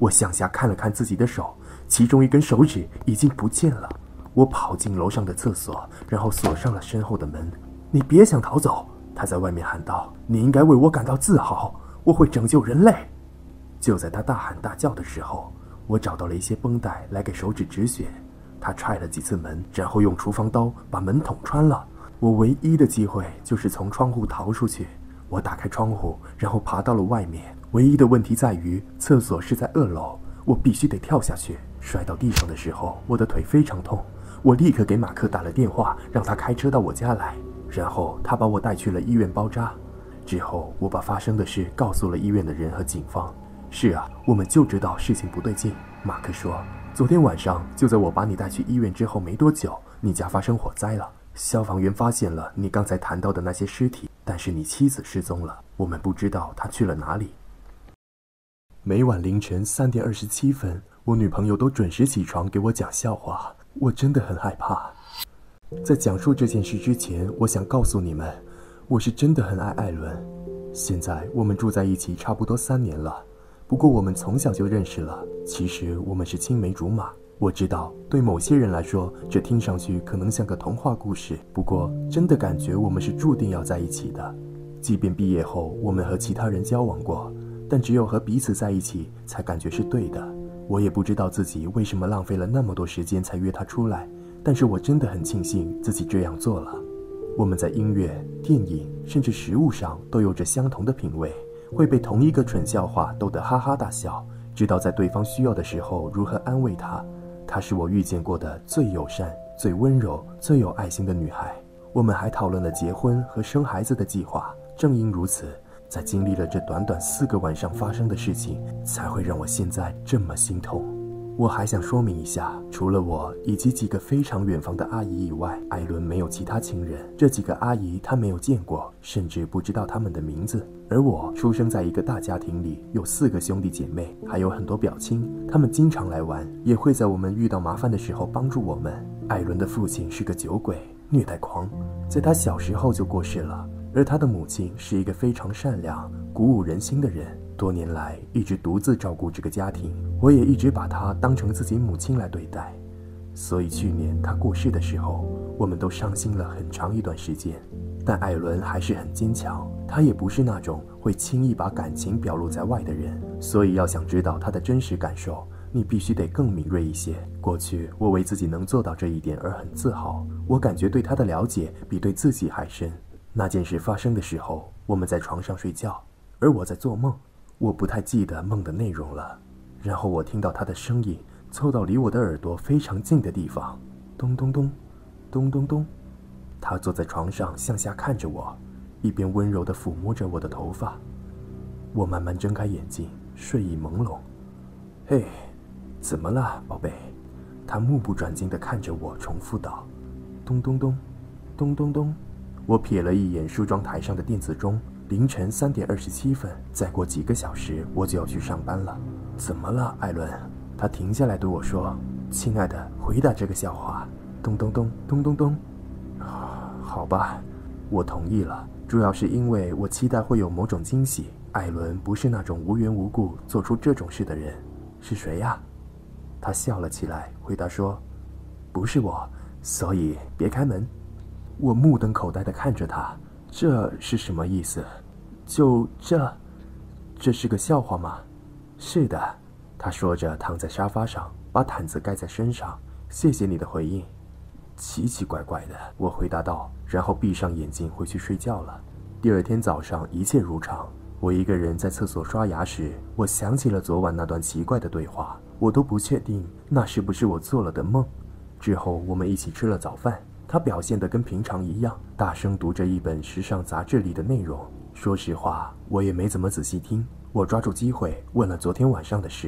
我向下看了看自己的手，其中一根手指已经不见了。我跑进楼上的厕所，然后锁上了身后的门。你别想逃走，他在外面喊道，你应该为我感到自豪，我会拯救人类。就在他大喊大叫的时候，我找到了一些绷带来给手指止血。他踹了几次门，然后用厨房刀把门捅穿了。我唯一的机会就是从窗户逃出去。我打开窗户，然后爬到了外面。唯一的问题在于，厕所是在二楼，我必须得跳下去。摔到地上的时候，我的腿非常痛。我立刻给马克打了电话，让他开车到我家来，然后他把我带去了医院包扎。之后，我把发生的事告诉了医院的人和警方。是啊，我们就知道事情不对劲。马克说，昨天晚上就在我把你带去医院之后没多久，你家发生火灾了。消防员发现了你刚才谈到的那些尸体，但是你妻子失踪了，我们不知道她去了哪里。每晚凌晨三点二十七分，我女朋友都准时起床给我讲笑话，我真的很害怕。在讲述这件事之前，我想告诉你们，我是真的很爱艾伦。现在我们住在一起差不多三年了，不过我们从小就认识了，其实我们是青梅竹马。我知道对某些人来说，这听上去可能像个童话故事，不过真的感觉我们是注定要在一起的。即便毕业后我们和其他人交往过，但只有和彼此在一起才感觉是对的。我也不知道自己为什么浪费了那么多时间才约他出来，但是我真的很庆幸自己这样做了。我们在音乐、电影甚至食物上都有着相同的品味，会被同一个蠢笑话逗得哈哈大笑，知道在对方需要的时候如何安慰他。她是我遇见过的最友善、最温柔、最有爱心的女孩。我们还讨论了结婚和生孩子的计划。正因如此，在经历了这短短四个晚上发生的事情，才会让我现在这么心痛。我还想说明一下，除了我以及几个非常远房的阿姨以外，艾伦没有其他情人。这几个阿姨他没有见过，甚至不知道他们的名字。而我出生在一个大家庭里，有四个兄弟姐妹，还有很多表亲，他们经常来玩，也会在我们遇到麻烦的时候帮助我们。艾伦的父亲是个酒鬼、虐待狂，在他小时候就过世了，而他的母亲是一个非常善良、鼓舞人心的人。多年来一直独自照顾这个家庭，我也一直把她当成自己母亲来对待。所以去年她过世的时候，我们都伤心了很长一段时间。但艾伦还是很坚强，他也不是那种会轻易把感情表露在外的人。所以要想知道他的真实感受，你必须得更敏锐一些。过去我为自己能做到这一点而很自豪，我感觉对他的了解比对自己还深。那件事发生的时候，我们在床上睡觉，而我在做梦。我不太记得梦的内容了，然后我听到他的声音凑到离我的耳朵非常近的地方，咚咚咚，咚咚咚。他坐在床上向下看着我，一边温柔地抚摸着我的头发。我慢慢睁开眼睛，睡意朦胧。嘿，怎么了，宝贝？他目不转睛地看着我，重复道：咚咚咚，咚咚咚。我瞥了一眼梳妆台上的电子钟，凌晨三点二十七分，再过几个小时我就要去上班了。怎么了，艾伦？他停下来对我说：亲爱的，回答这个笑话。咚咚咚，咚咚咚。好吧，我同意了，主要是因为我期待会有某种惊喜。艾伦不是那种无缘无故做出这种事的人。是谁呀？他笑了起来，回答说：不是我，所以别开门。我目瞪口呆地看着他，这是什么意思？就这？这是个笑话吗？是的，他说着躺在沙发上，把毯子盖在身上。谢谢你的回应。奇奇怪怪的，我回答道，然后闭上眼睛回去睡觉了。第二天早上一切如常，我一个人在厕所刷牙时，我想起了昨晚那段奇怪的对话，我都不确定那是不是我做了的梦。之后我们一起吃了早饭，他表现得跟平常一样，大声读着一本时尚杂志里的内容。说实话，我也没怎么仔细听，我抓住机会问了昨天晚上的事。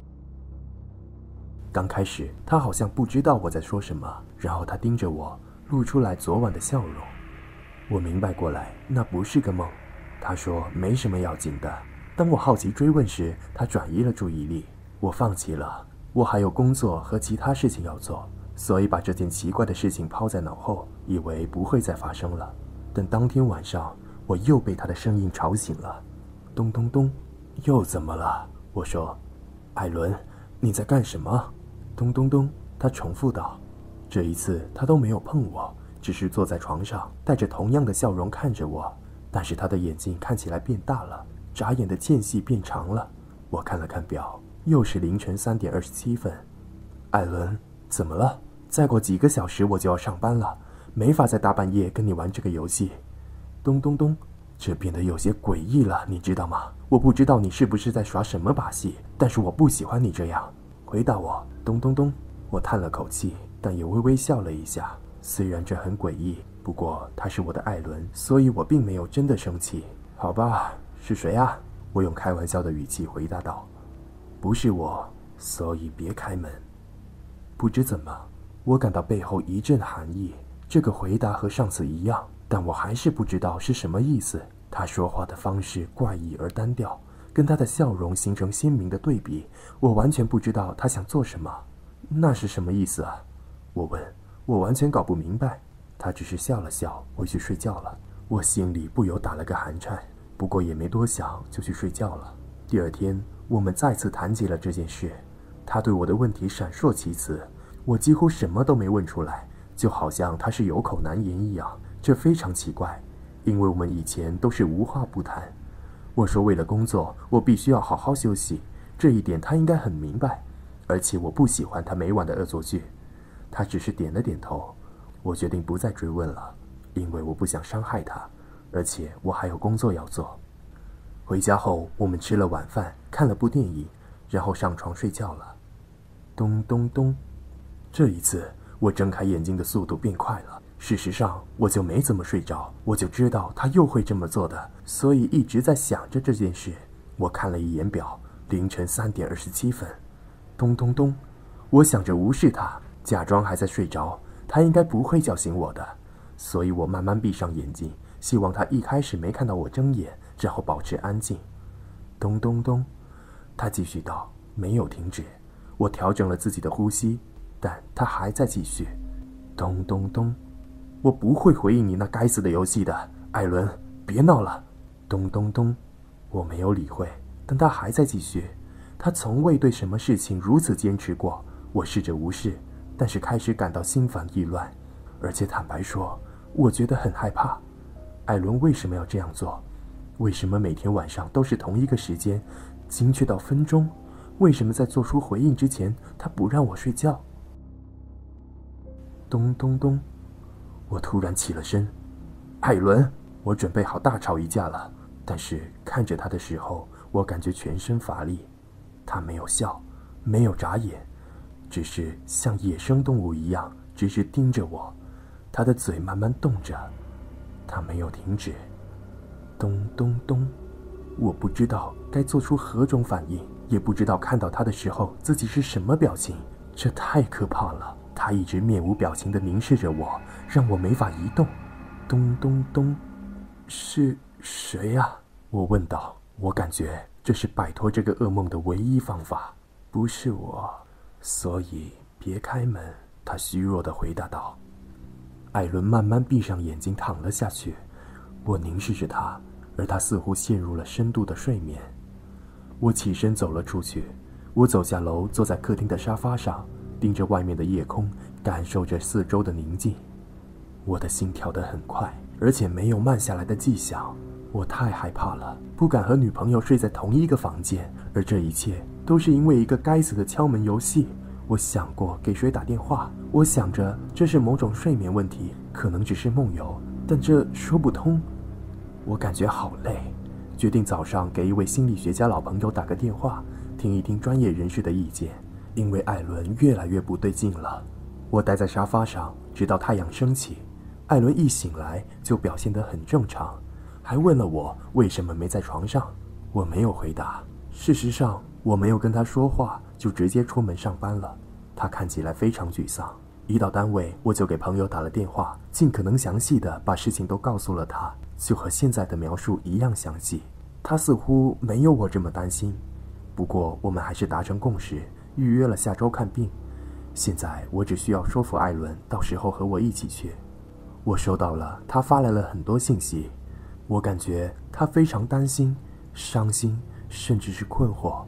刚开始他好像不知道我在说什么，然后他盯着我，露出来昨晚的笑容。我明白过来，那不是个梦。他说没什么要紧的。当我好奇追问时，他转移了注意力。我放弃了，我还有工作和其他事情要做，所以把这件奇怪的事情抛在脑后，以为不会再发生了。但当天晚上我又被他的声音吵醒了。咚咚咚，又怎么了？我说。 艾伦，你在干什么？咚咚咚，他重复道。这一次他都没有碰我，只是坐在床上，带着同样的笑容看着我。但是他的眼睛看起来变大了，眨眼的间隙变长了。我看了看表，又是凌晨三点二十七分。艾伦，怎么了？再过几个小时我就要上班了，没法在大半夜跟你玩这个游戏。咚咚咚，这变得有些诡异了，你知道吗？我不知道你是不是在耍什么把戏，但是我不喜欢你这样。回答我。咚咚咚，我叹了口气，但也微微笑了一下。虽然这很诡异，不过他是我的艾伦，所以我并没有真的生气。好吧，是谁啊？我用开玩笑的语气回答道。不是我，所以别开门。不知怎么，我感到背后一阵寒意。这个回答和上次一样，但我还是不知道是什么意思。他说话的方式怪异而单调，跟他的笑容形成鲜明的对比。我完全不知道他想做什么。那是什么意思啊？我问。我完全搞不明白。他只是笑了笑，回去睡觉了。我心里不由打了个寒颤，不过也没多想，就去睡觉了。第二天，我们再次谈及了这件事。他对我的问题闪烁其词，我几乎什么都没问出来，就好像他是有口难言一样。这非常奇怪，因为我们以前都是无话不谈。我说为了工作，我必须要好好休息，这一点他应该很明白。而且我不喜欢他每晚的恶作剧。他只是点了点头。我决定不再追问了，因为我不想伤害他，而且我还有工作要做。回家后，我们吃了晚饭，看了部电影，然后上床睡觉了。咚咚咚，这一次我睁开眼睛的速度变快了。事实上，我就没怎么睡着，我就知道他又会这么做的，所以一直在想着这件事。我看了一眼表，凌晨三点二十七分。咚咚咚，我想着无视他，假装还在睡着，他应该不会叫醒我的，所以我慢慢闭上眼睛，希望他一开始没看到我睁眼，然后保持安静。咚咚咚，他继续道，没有停止。我调整了自己的呼吸，但他还在继续。咚咚咚，我不会回应你那该死的游戏的，艾伦，别闹了。咚咚咚，我没有理会，但他还在继续。他从未对什么事情如此坚持过。我试着无视，但是开始感到心烦意乱，而且坦白说，我觉得很害怕。艾伦为什么要这样做？为什么每天晚上都是同一个时间，精确到分钟？为什么在做出回应之前，他不让我睡觉？咚咚咚，我突然起了身。艾伦，我准备好大吵一架了，但是看着他的时候，我感觉全身乏力。他没有笑，没有眨眼，只是像野生动物一样直直盯着我。他的嘴慢慢动着，他没有停止。咚咚咚，我不知道该做出何种反应，也不知道看到他的时候自己是什么表情。这太可怕了。他一直面无表情地凝视着我，让我没法移动。咚咚咚，是谁呀？我问道。我感觉这是摆脱这个噩梦的唯一方法。不是我，所以别开门，他虚弱地回答道。艾伦慢慢闭上眼睛躺了下去，我凝视着他，而他似乎陷入了深度的睡眠。我起身走了出去，我走下楼，坐在客厅的沙发上，盯着外面的夜空，感受着四周的宁静。我的心跳得很快，而且没有慢下来的迹象。我太害怕了，不敢和女朋友睡在同一个房间，而这一切都是因为一个该死的敲门游戏。我想过给谁打电话，我想着这是某种睡眠问题，可能只是梦游，但这说不通。我感觉好累，决定早上给一位心理学家老朋友打个电话，听一听专业人士的意见，因为艾伦越来越不对劲了。我待在沙发上，直到太阳升起。艾伦一醒来就表现得很正常，还问了我为什么没在床上。我没有回答。事实上，我没有跟他说话，就直接出门上班了。他看起来非常沮丧。一到单位，我就给朋友打了电话，尽可能详细的把事情都告诉了他，就和现在的描述一样详细。他似乎没有我这么担心。不过我们还是达成共识，预约了下周看病。现在我只需要说服艾伦，到时候和我一起去。我收到了他发来了很多信息，我感觉他非常担心、伤心，甚至是困惑。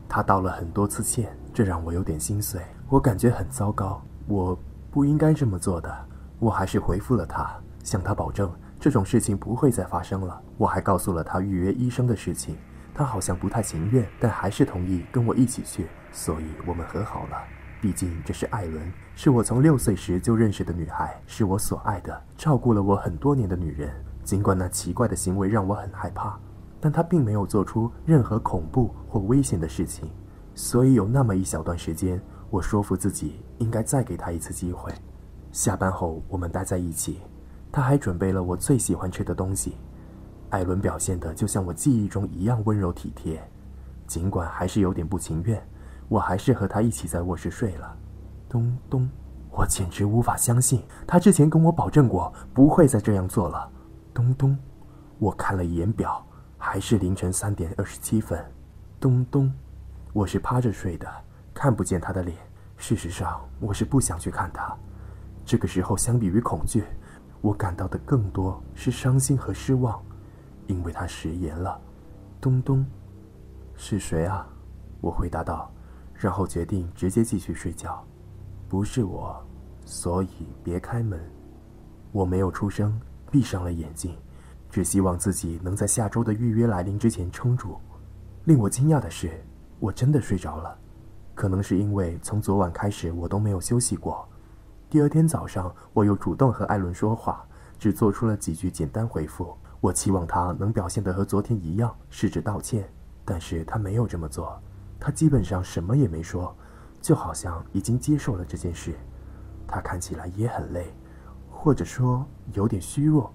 他道了很多次歉，这让我有点心碎，我感觉很糟糕，我不应该这么做的。我还是回复了他，向他保证这种事情不会再发生了。我还告诉了他预约医生的事情，他好像不太情愿，但还是同意跟我一起去，所以我们和好了。毕竟这是艾伦，是我从六岁时就认识的女孩，是我所爱的，照顾了我很多年的女人。尽管那奇怪的行为让我很害怕，但她并没有做出任何恐怖或危险的事情，所以有那么一小段时间，我说服自己应该再给她一次机会。下班后我们待在一起，他还准备了我最喜欢吃的东西。艾伦表现得就像我记忆中一样温柔体贴，尽管还是有点不情愿，我还是和他一起在卧室睡了。咚咚，我简直无法相信，他之前跟我保证过不会再这样做了。咚咚，我看了一眼表，还是凌晨三点二十七分。咚咚，我是趴着睡的，看不见他的脸。事实上，我是不想去看他。这个时候，相比于恐惧，我感到的更多是伤心和失望，因为他食言了。咚咚，是谁啊？我回答道，然后决定直接继续睡觉。不是我，所以别开门。我没有出声，闭上了眼睛，只希望自己能在下周的预约来临之前撑住。令我惊讶的是，我真的睡着了。可能是因为从昨晚开始我都没有休息过。第二天早上，我又主动和艾伦说话，只做出了几句简单回复。我期望他能表现得和昨天一样，试着道歉，但是他没有这么做。他基本上什么也没说，就好像已经接受了这件事。他看起来也很累，或者说有点虚弱。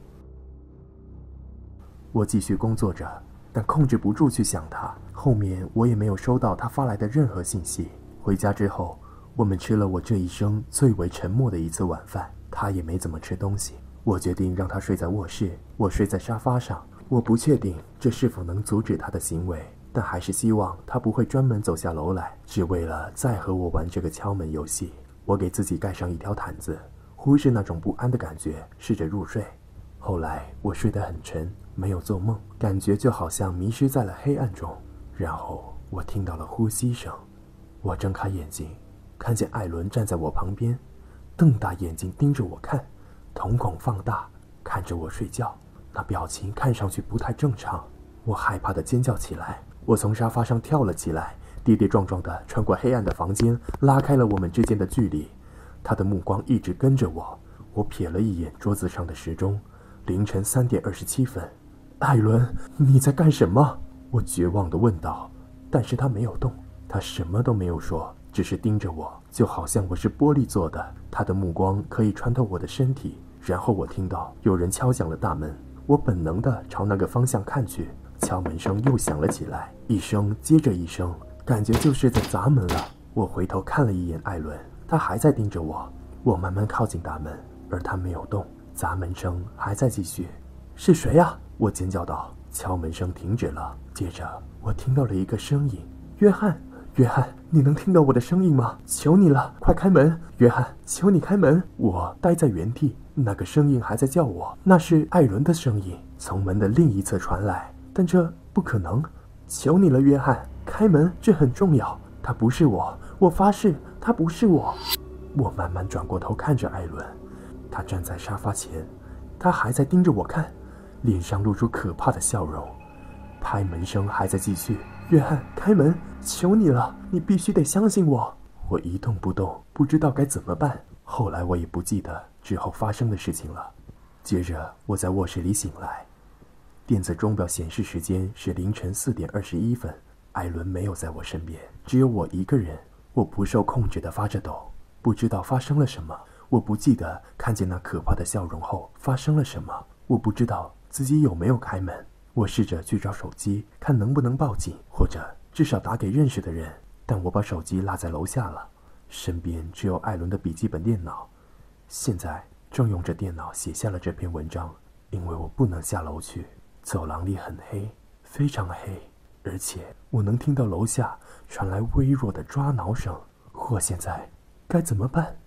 我继续工作着，但控制不住去想他。后面我也没有收到他发来的任何信息。回家之后，我们吃了我这一生最为沉默的一次晚饭，他也没怎么吃东西。我决定让他睡在卧室，我睡在沙发上。我不确定这是否能阻止他的行为，但还是希望他不会专门走下楼来，只为了再和我玩这个敲门游戏。我给自己盖上一条毯子，忽视那种不安的感觉，试着入睡。后来我睡得很沉，没有做梦，感觉就好像迷失在了黑暗中。然后我听到了呼吸声，我睁开眼睛，看见艾伦站在我旁边，瞪大眼睛盯着我看，瞳孔放大，看着我睡觉，那表情看上去不太正常。我害怕地尖叫起来，我从沙发上跳了起来，跌跌撞撞地穿过黑暗的房间，拉开了我们之间的距离。他的目光一直跟着我。我瞥了一眼桌子上的时钟，凌晨三点二十七分。艾伦，你在干什么？我绝望地问道。但是他没有动，他什么都没有说，只是盯着我，就好像我是玻璃做的。他的目光可以穿透我的身体。然后我听到有人敲响了大门，我本能地朝那个方向看去。敲门声又响了起来，一声接着一声，感觉就是在砸门了。我回头看了一眼艾伦，他还在盯着我。我慢慢靠近大门，而他没有动，砸门声还在继续。是谁啊？我尖叫道。敲门声停止了，接着我听到了一个声音：约翰，约翰，你能听到我的声音吗？求你了，快开门！约翰，求你开门！我呆在原地，那个声音还在叫我，那是艾伦的声音，从门的另一侧传来。但这不可能！求你了，约翰，开门，这很重要。他不是我，我发誓，他不是我。我慢慢转过头看着艾伦，他站在沙发前，他还在盯着我看，脸上露出可怕的笑容。拍门声还在继续。约翰，开门，求你了，你必须得相信我。我一动不动，不知道该怎么办。后来我也不记得之后发生的事情了。接着我在卧室里醒来，电子钟表显示时间是凌晨四点二十一分。艾伦没有在我身边，只有我一个人。我不受控制地发着抖，不知道发生了什么。我不记得看见那可怕的笑容后发生了什么。我不知道自己有没有开门。我试着去找手机，看能不能报警，或者至少打给认识的人，但我把手机落在楼下了。身边只有艾伦的笔记本电脑，现在正用着电脑写下了这篇文章。因为我不能下楼去，走廊里很黑，非常黑，而且我能听到楼下传来微弱的抓挠声。我现在该怎么办？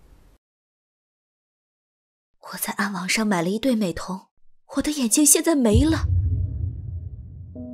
我在暗网上买了一对美瞳，我的眼镜现在没了。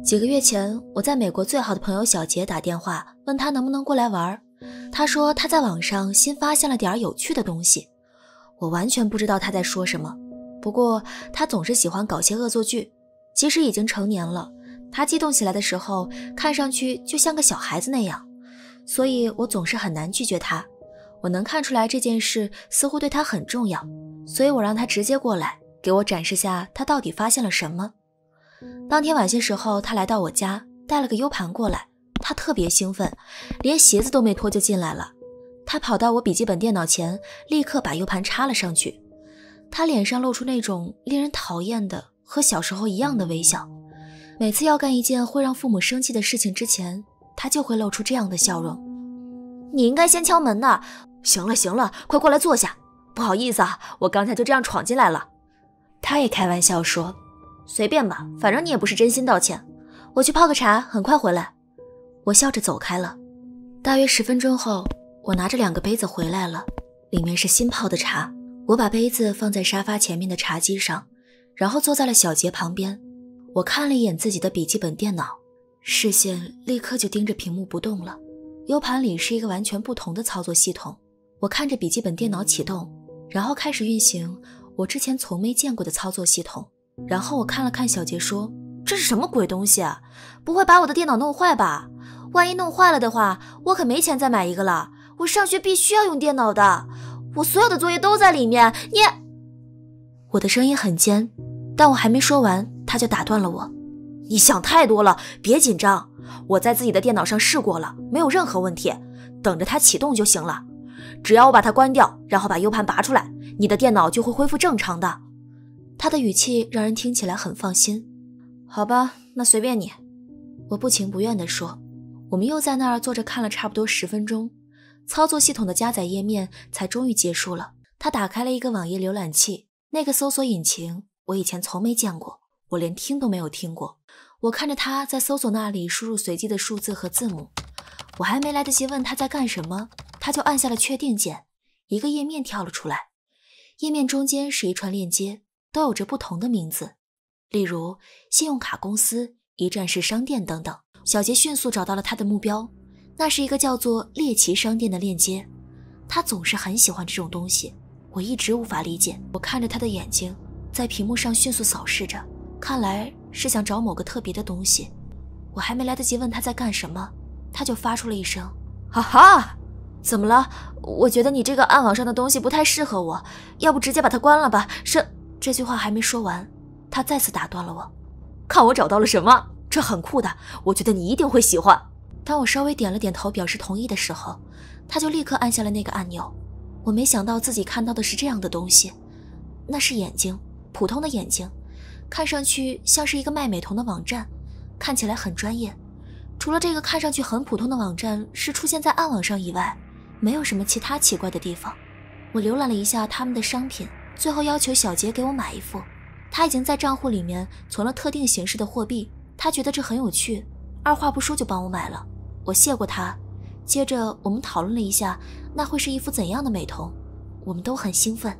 几个月前，我在美国最好的朋友小杰打电话问他能不能过来玩。他说他在网上新发现了点有趣的东西。我完全不知道他在说什么，不过他总是喜欢搞些恶作剧，即使已经成年了，他激动起来的时候看上去就像个小孩子那样，所以我总是很难拒绝他。我能看出来这件事似乎对他很重要，所以我让他直接过来给我展示下他到底发现了什么。当天晚些时候，他来到我家带了个 U 盘过来，他特别兴奋，连鞋子都没脱就进来了。他跑到我笔记本电脑前，立刻把 U 盘插了上去。他脸上露出那种令人讨厌的和小时候一样的微笑。每次要干一件会让父母生气的事情之前，他就会露出这样的笑容。你应该先敲门的。行了行了，快过来坐下。不好意思啊，我刚才就这样闯进来了。他也开玩笑说，随便吧，反正你也不是真心道歉。我去泡个茶，很快回来。我笑着走开了。大约十分钟后，我拿着两个杯子回来了，里面是新泡的茶。我把杯子放在沙发前面的茶几上，然后坐在了小杰旁边。我看了一眼自己的笔记本电脑，视线立刻就盯着屏幕不动了。U 盘里是一个完全不同的操作系统。我看着笔记本电脑启动，然后开始运行我之前从没见过的操作系统。然后我看了看小杰说，这是什么鬼东西啊？不会把我的电脑弄坏吧？万一弄坏了的话，我可没钱再买一个了。我上学必须要用电脑的，我所有的作业都在里面。你……我的声音很尖，但我还没说完，他就打断了我。你想太多了，别紧张。我在自己的电脑上试过了，没有任何问题，等着它启动就行了。只要我把它关掉，然后把 U 盘拔出来，你的电脑就会恢复正常的。他的语气让人听起来很放心。好吧，那随便你。我不情不愿地说。我们又在那儿坐着看了差不多十分钟，操作系统的加载页面才终于结束了。他打开了一个网页浏览器，那个搜索引擎我以前从没见过，我连听都没有听过。我看着他在搜索那里输入随机的数字和字母，我还没来得及问他在干什么，他就按下了确定键，一个页面跳了出来。页面中间是一串链接，都有着不同的名字，例如信用卡公司、一站式商店等等。小杰迅速找到了他的目标，那是一个叫做猎奇商店的链接。他总是很喜欢这种东西，我一直无法理解。我看着他的眼睛在屏幕上迅速扫视着，看来是想找某个特别的东西。我还没来得及问他在干什么，他就发出了一声哈哈。怎么了？我觉得你这个暗网上的东西不太适合我，要不直接把它关了吧。是……这句话还没说完，他再次打断了我。看我找到了什么，这很酷的，我觉得你一定会喜欢。当我稍微点了点头表示同意的时候，他就立刻按下了那个按钮。我没想到自己看到的是这样的东西，那是眼睛，普通的眼睛，看上去像是一个卖美瞳的网站，看起来很专业。除了这个看上去很普通的网站是出现在暗网上以外，没有什么其他奇怪的地方。我浏览了一下他们的商品，最后要求小杰给我买一副。他已经在账户里面存了特定形式的货币，他觉得这很有趣，二话不说就帮我买了。我谢过他，接着我们讨论了一下那会是一副怎样的美瞳，我们都很兴奋。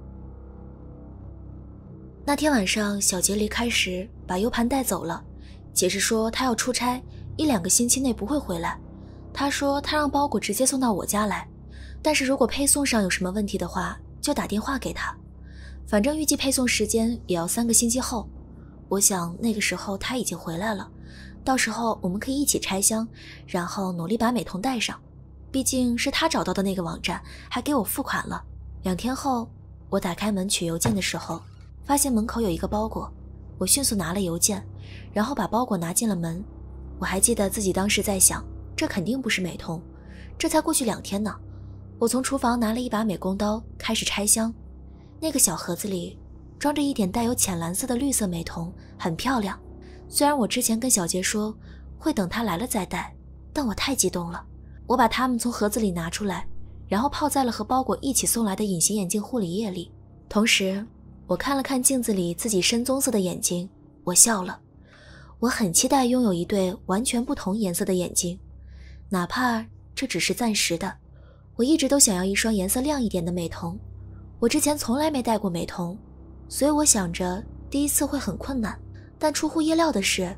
那天晚上小杰离开时把 U 盘带走了，解释说他要出差，一两个星期内不会回来。他说他让包裹直接送到我家来，但是如果配送上有什么问题的话就打电话给他，反正预计配送时间也要三个星期后。我想那个时候他已经回来了，到时候我们可以一起拆箱，然后努力把美瞳带上。毕竟是他找到的那个网站，还给我付款了。两天后，我打开门取邮件的时候，发现门口有一个包裹。我迅速拿了邮件，然后把包裹拿进了门。我还记得自己当时在想，这肯定不是美瞳，这才过去两天呢。我从厨房拿了一把美工刀，开始拆箱。那个小盒子里装着一点带有浅蓝色的绿色美瞳，很漂亮。虽然我之前跟小杰说会等他来了再戴，但我太激动了。我把它们从盒子里拿出来，然后泡在了和包裹一起送来的隐形眼镜护理液里。同时我看了看镜子里自己深棕色的眼睛，我笑了。我很期待拥有一对完全不同颜色的眼睛，哪怕这只是暂时的。我一直都想要一双颜色亮一点的美瞳，我之前从来没戴过美瞳，所以我想着第一次会很困难。但出乎意料的是，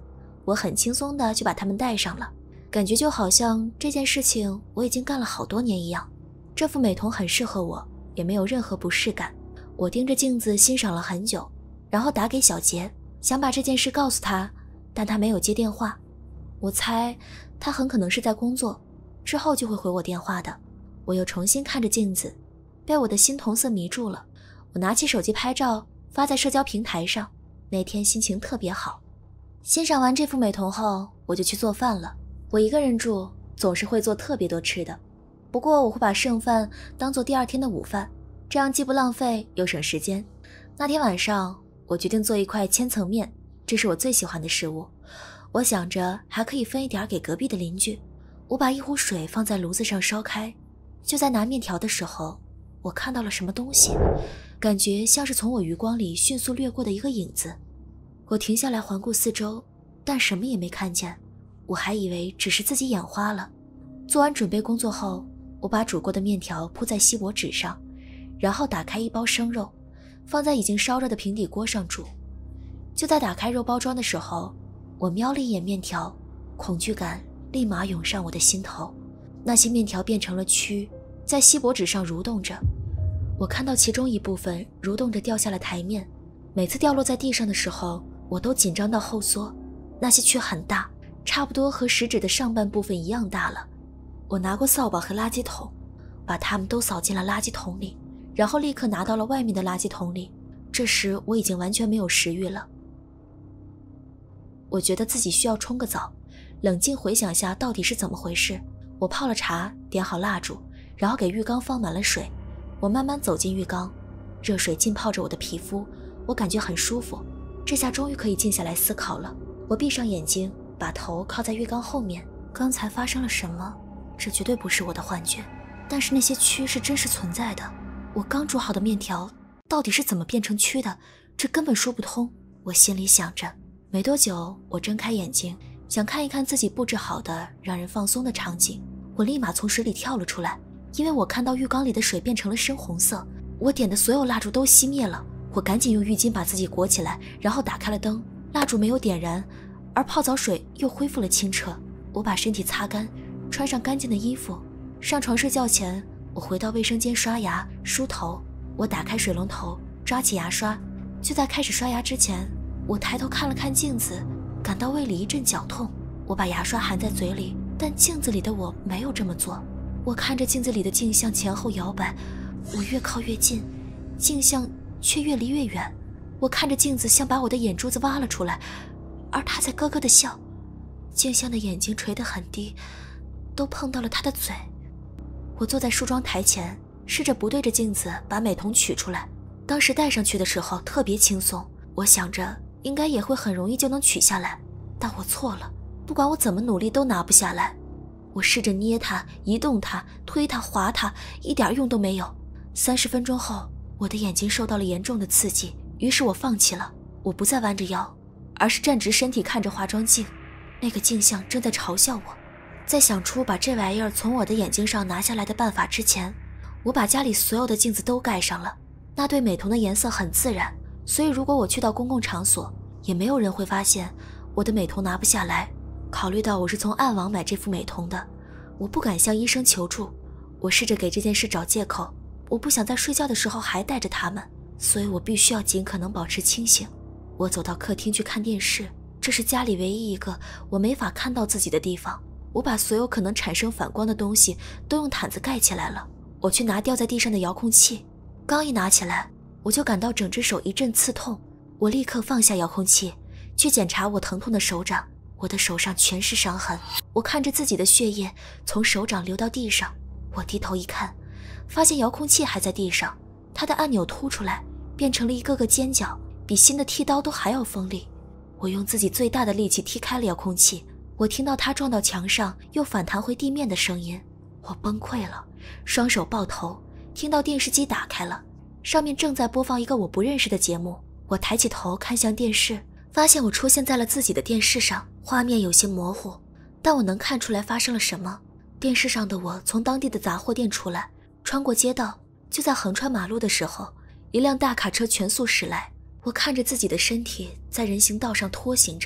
我很轻松的就把它们戴上了，感觉就好像这件事情我已经干了好多年一样。这副美瞳很适合我，也没有任何不适感。我盯着镜子欣赏了很久，然后打给小杰，想把这件事告诉他，但他没有接电话。我猜他很可能是在工作，之后就会回我电话的。我又重新看着镜子，被我的新瞳色迷住了。我拿起手机拍照发在社交平台上，那天心情特别好。欣赏完这副美瞳后，我就去做饭了。我一个人住，总是会做特别多吃的，不过我会把剩饭当做第二天的午饭，这样既不浪费又省时间。那天晚上我决定做一块千层面，这是我最喜欢的食物。我想着还可以分一点给隔壁的邻居。我把一壶水放在炉子上烧开，就在拿面条的时候，我看到了什么东西，感觉像是从我余光里迅速掠过的一个影子。我停下来环顾四周，但什么也没看见。我还以为只是自己眼花了。做完准备工作后，我把煮过的面条铺在锡箔纸上，然后打开一包生肉，放在已经烧热的平底锅上煮。就在打开肉包装的时候，我瞄了一眼面条，恐惧感立马涌上我的心头。那些面条变成了蛆，在锡箔纸上蠕动着。我看到其中一部分蠕动着掉下了台面，每次掉落在地上的时候，我都紧张到后缩。那些蛆很大，差不多和食指的上半部分一样大了。我拿过扫把和垃圾桶，把它们都扫进了垃圾桶里，然后立刻拿到了外面的垃圾桶里。这时我已经完全没有食欲了。我觉得自己需要冲个澡，冷静回想下到底是怎么回事。我泡了茶，点好蜡烛，然后给浴缸放满了水。我慢慢走进浴缸，热水浸泡着我的皮肤，我感觉很舒服。这下终于可以静下来思考了。我闭上眼睛，把头靠在浴缸后面。刚才发生了什么？这绝对不是我的幻觉，但是那些蛆是真实存在的。我刚煮好的面条到底是怎么变成蛆的？这根本说不通。我心里想着。没多久，我睁开眼睛，想看一看自己布置好的让人放松的场景。我立马从水里跳了出来，因为我看到浴缸里的水变成了深红色。我点的所有蜡烛都熄灭了，我赶紧用浴巾把自己裹起来，然后打开了灯。蜡烛没有点燃，而泡澡水又恢复了清澈。我把身体擦干，穿上干净的衣服，上床睡觉前，我回到卫生间刷牙梳头。我打开水龙头，抓起牙刷。就在开始刷牙之前，我抬头看了看镜子，感到胃里一阵绞痛。我把牙刷含在嘴里，但镜子里的我没有这么做。我看着镜子里的镜像前后摇摆，我越靠越近，镜像却越离越远。我看着镜子像把我的眼珠子挖了出来，而他在咯咯地笑。镜像的眼睛垂得很低，都碰到了他的嘴。我坐在梳妆台前，试着不对着镜子把美瞳取出来。当时戴上去的时候特别轻松，我想着应该也会很容易就能取下来，但我错了，不管我怎么努力都拿不下来。我试着捏它，移动它，推它，划它，一点用都没有。三十分钟后，我的眼睛受到了严重的刺激，于是我放弃了。我不再弯着腰，而是站直身体看着化妆镜。那个镜像正在嘲笑我。在想出把这玩意儿从我的眼睛上拿下来的办法之前，我把家里所有的镜子都盖上了。那对美瞳的颜色很自然，所以如果我去到公共场所，也没有人会发现我的美瞳拿不下来。考虑到我是从暗网买这副美瞳的，我不敢向医生求助。我试着给这件事找借口，我不想在睡觉的时候还带着它们，所以我必须要尽可能保持清醒。我走到客厅去看电视，这是家里唯一一个我没法看到自己的地方。我把所有可能产生反光的东西都用毯子盖起来了。我去拿掉在地上的遥控器，刚一拿起来，我就感到整只手一阵刺痛。我立刻放下遥控器，去检查我疼痛的手掌。我的手上全是伤痕，我看着自己的血液从手掌流到地上。我低头一看，发现遥控器还在地上，它的按钮凸出来，变成了一个个尖角，比新的剃刀都还要锋利。我用自己最大的力气踢开了遥控器，我听到它撞到墙上又反弹回地面的声音。我崩溃了，双手抱头，听到电视机打开了，上面正在播放一个我不认识的节目。我抬起头看向电视，发现我出现在了自己的电视上，画面有些模糊，但我能看出来发生了什么。电视上的我从当地的杂货店出来，穿过街道，就在横穿马路的时候，一辆大卡车全速驶来。我看着自己的身体在人行道上拖行着，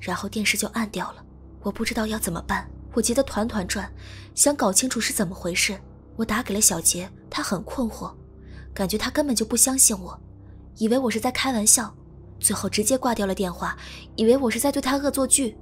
然后电视就暗掉了。我不知道要怎么办，我急得团团转，想搞清楚是怎么回事。我打给了小杰，他很困惑，感觉他根本就不相信我，以为我是在开玩笑，最后直接挂掉了电话，以为我是在对他恶作剧。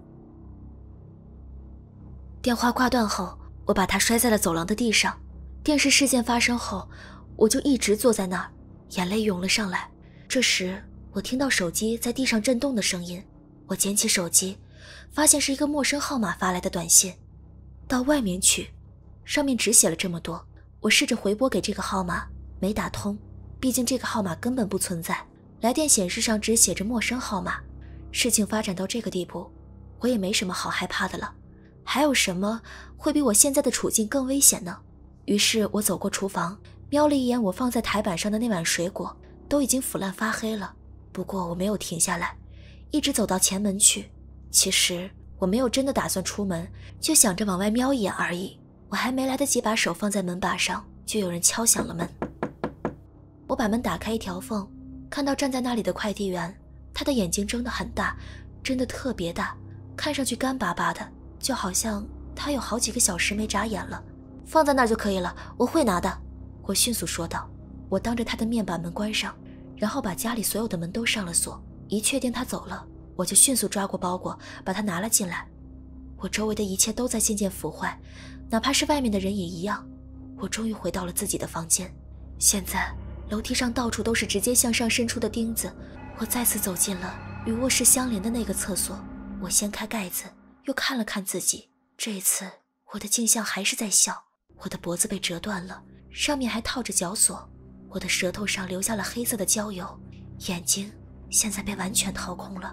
电话挂断后，我把它摔在了走廊的地上。电视事件发生后，我就一直坐在那儿，眼泪涌了上来。这时我听到手机在地上震动的声音，我捡起手机，发现是一个陌生号码发来的短信。到外面去，上面只写了这么多。我试着回拨给这个号码，没打通，毕竟这个号码根本不存在。来电显示上只写着陌生号码。事情发展到这个地步，我也没什么好害怕的了。还有什么会比我现在的处境更危险呢？于是我走过厨房，瞄了一眼我放在台板上的那碗水果，都已经腐烂发黑了。不过我没有停下来，一直走到前门去。其实我没有真的打算出门，就想着往外瞄一眼而已。我还没来得及把手放在门把上，就有人敲响了门。我把门打开一条缝，看到站在那里的快递员，他的眼睛睁得很大，真的特别大，看上去干巴巴的，就好像他有好几个小时没眨眼了。放在那儿就可以了，我会拿的，我迅速说道。我当着他的面把门关上，然后把家里所有的门都上了锁。一确定他走了，我就迅速抓过包裹，把它拿了进来。我周围的一切都在渐渐腐坏，哪怕是外面的人也一样。我终于回到了自己的房间。现在楼梯上到处都是直接向上伸出的钉子。我再次走进了与卧室相连的那个厕所。我掀开盖子，又看了看自己。这一次我的镜像还是在笑。我的脖子被折断了，上面还套着绞索。我的舌头上留下了黑色的焦油，眼睛现在被完全掏空了。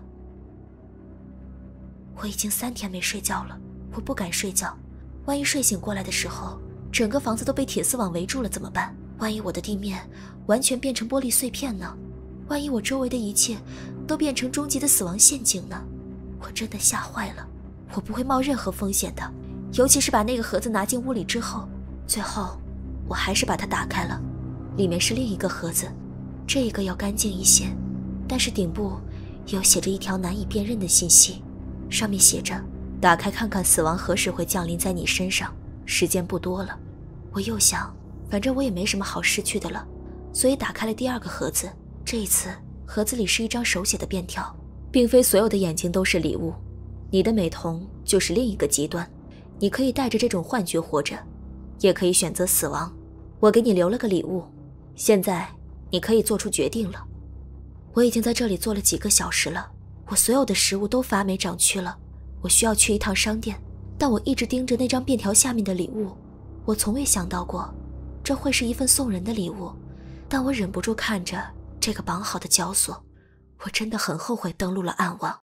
我已经三天没睡觉了，我不敢睡觉。万一睡醒过来的时候，整个房子都被铁丝网围住了怎么办？万一我的地面完全变成玻璃碎片呢？万一我周围的一切都变成终极的死亡陷阱呢？我真的吓坏了。我不会冒任何风险的，尤其是把那个盒子拿进屋里之后。最后我还是把它打开了，里面是另一个盒子，这一个要干净一些，但是顶部有写着一条难以辨认的信息，上面写着：打开看看死亡何时会降临在你身上，时间不多了。我又想，反正我也没什么好失去的了，所以打开了第二个盒子。这一次盒子里是一张手写的便条：并非所有的眼睛都是礼物，你的美瞳就是另一个极端，你可以带着这种幻觉活着，也可以选择死亡。我给你留了个礼物，现在你可以做出决定了。我已经在这里坐了几个小时了，我所有的食物都发霉长蛆了，我需要去一趟商店，但我一直盯着那张便条下面的礼物。我从未想到过这会是一份送人的礼物，但我忍不住看着这个绑好的绞索，我真的很后悔登录了暗网。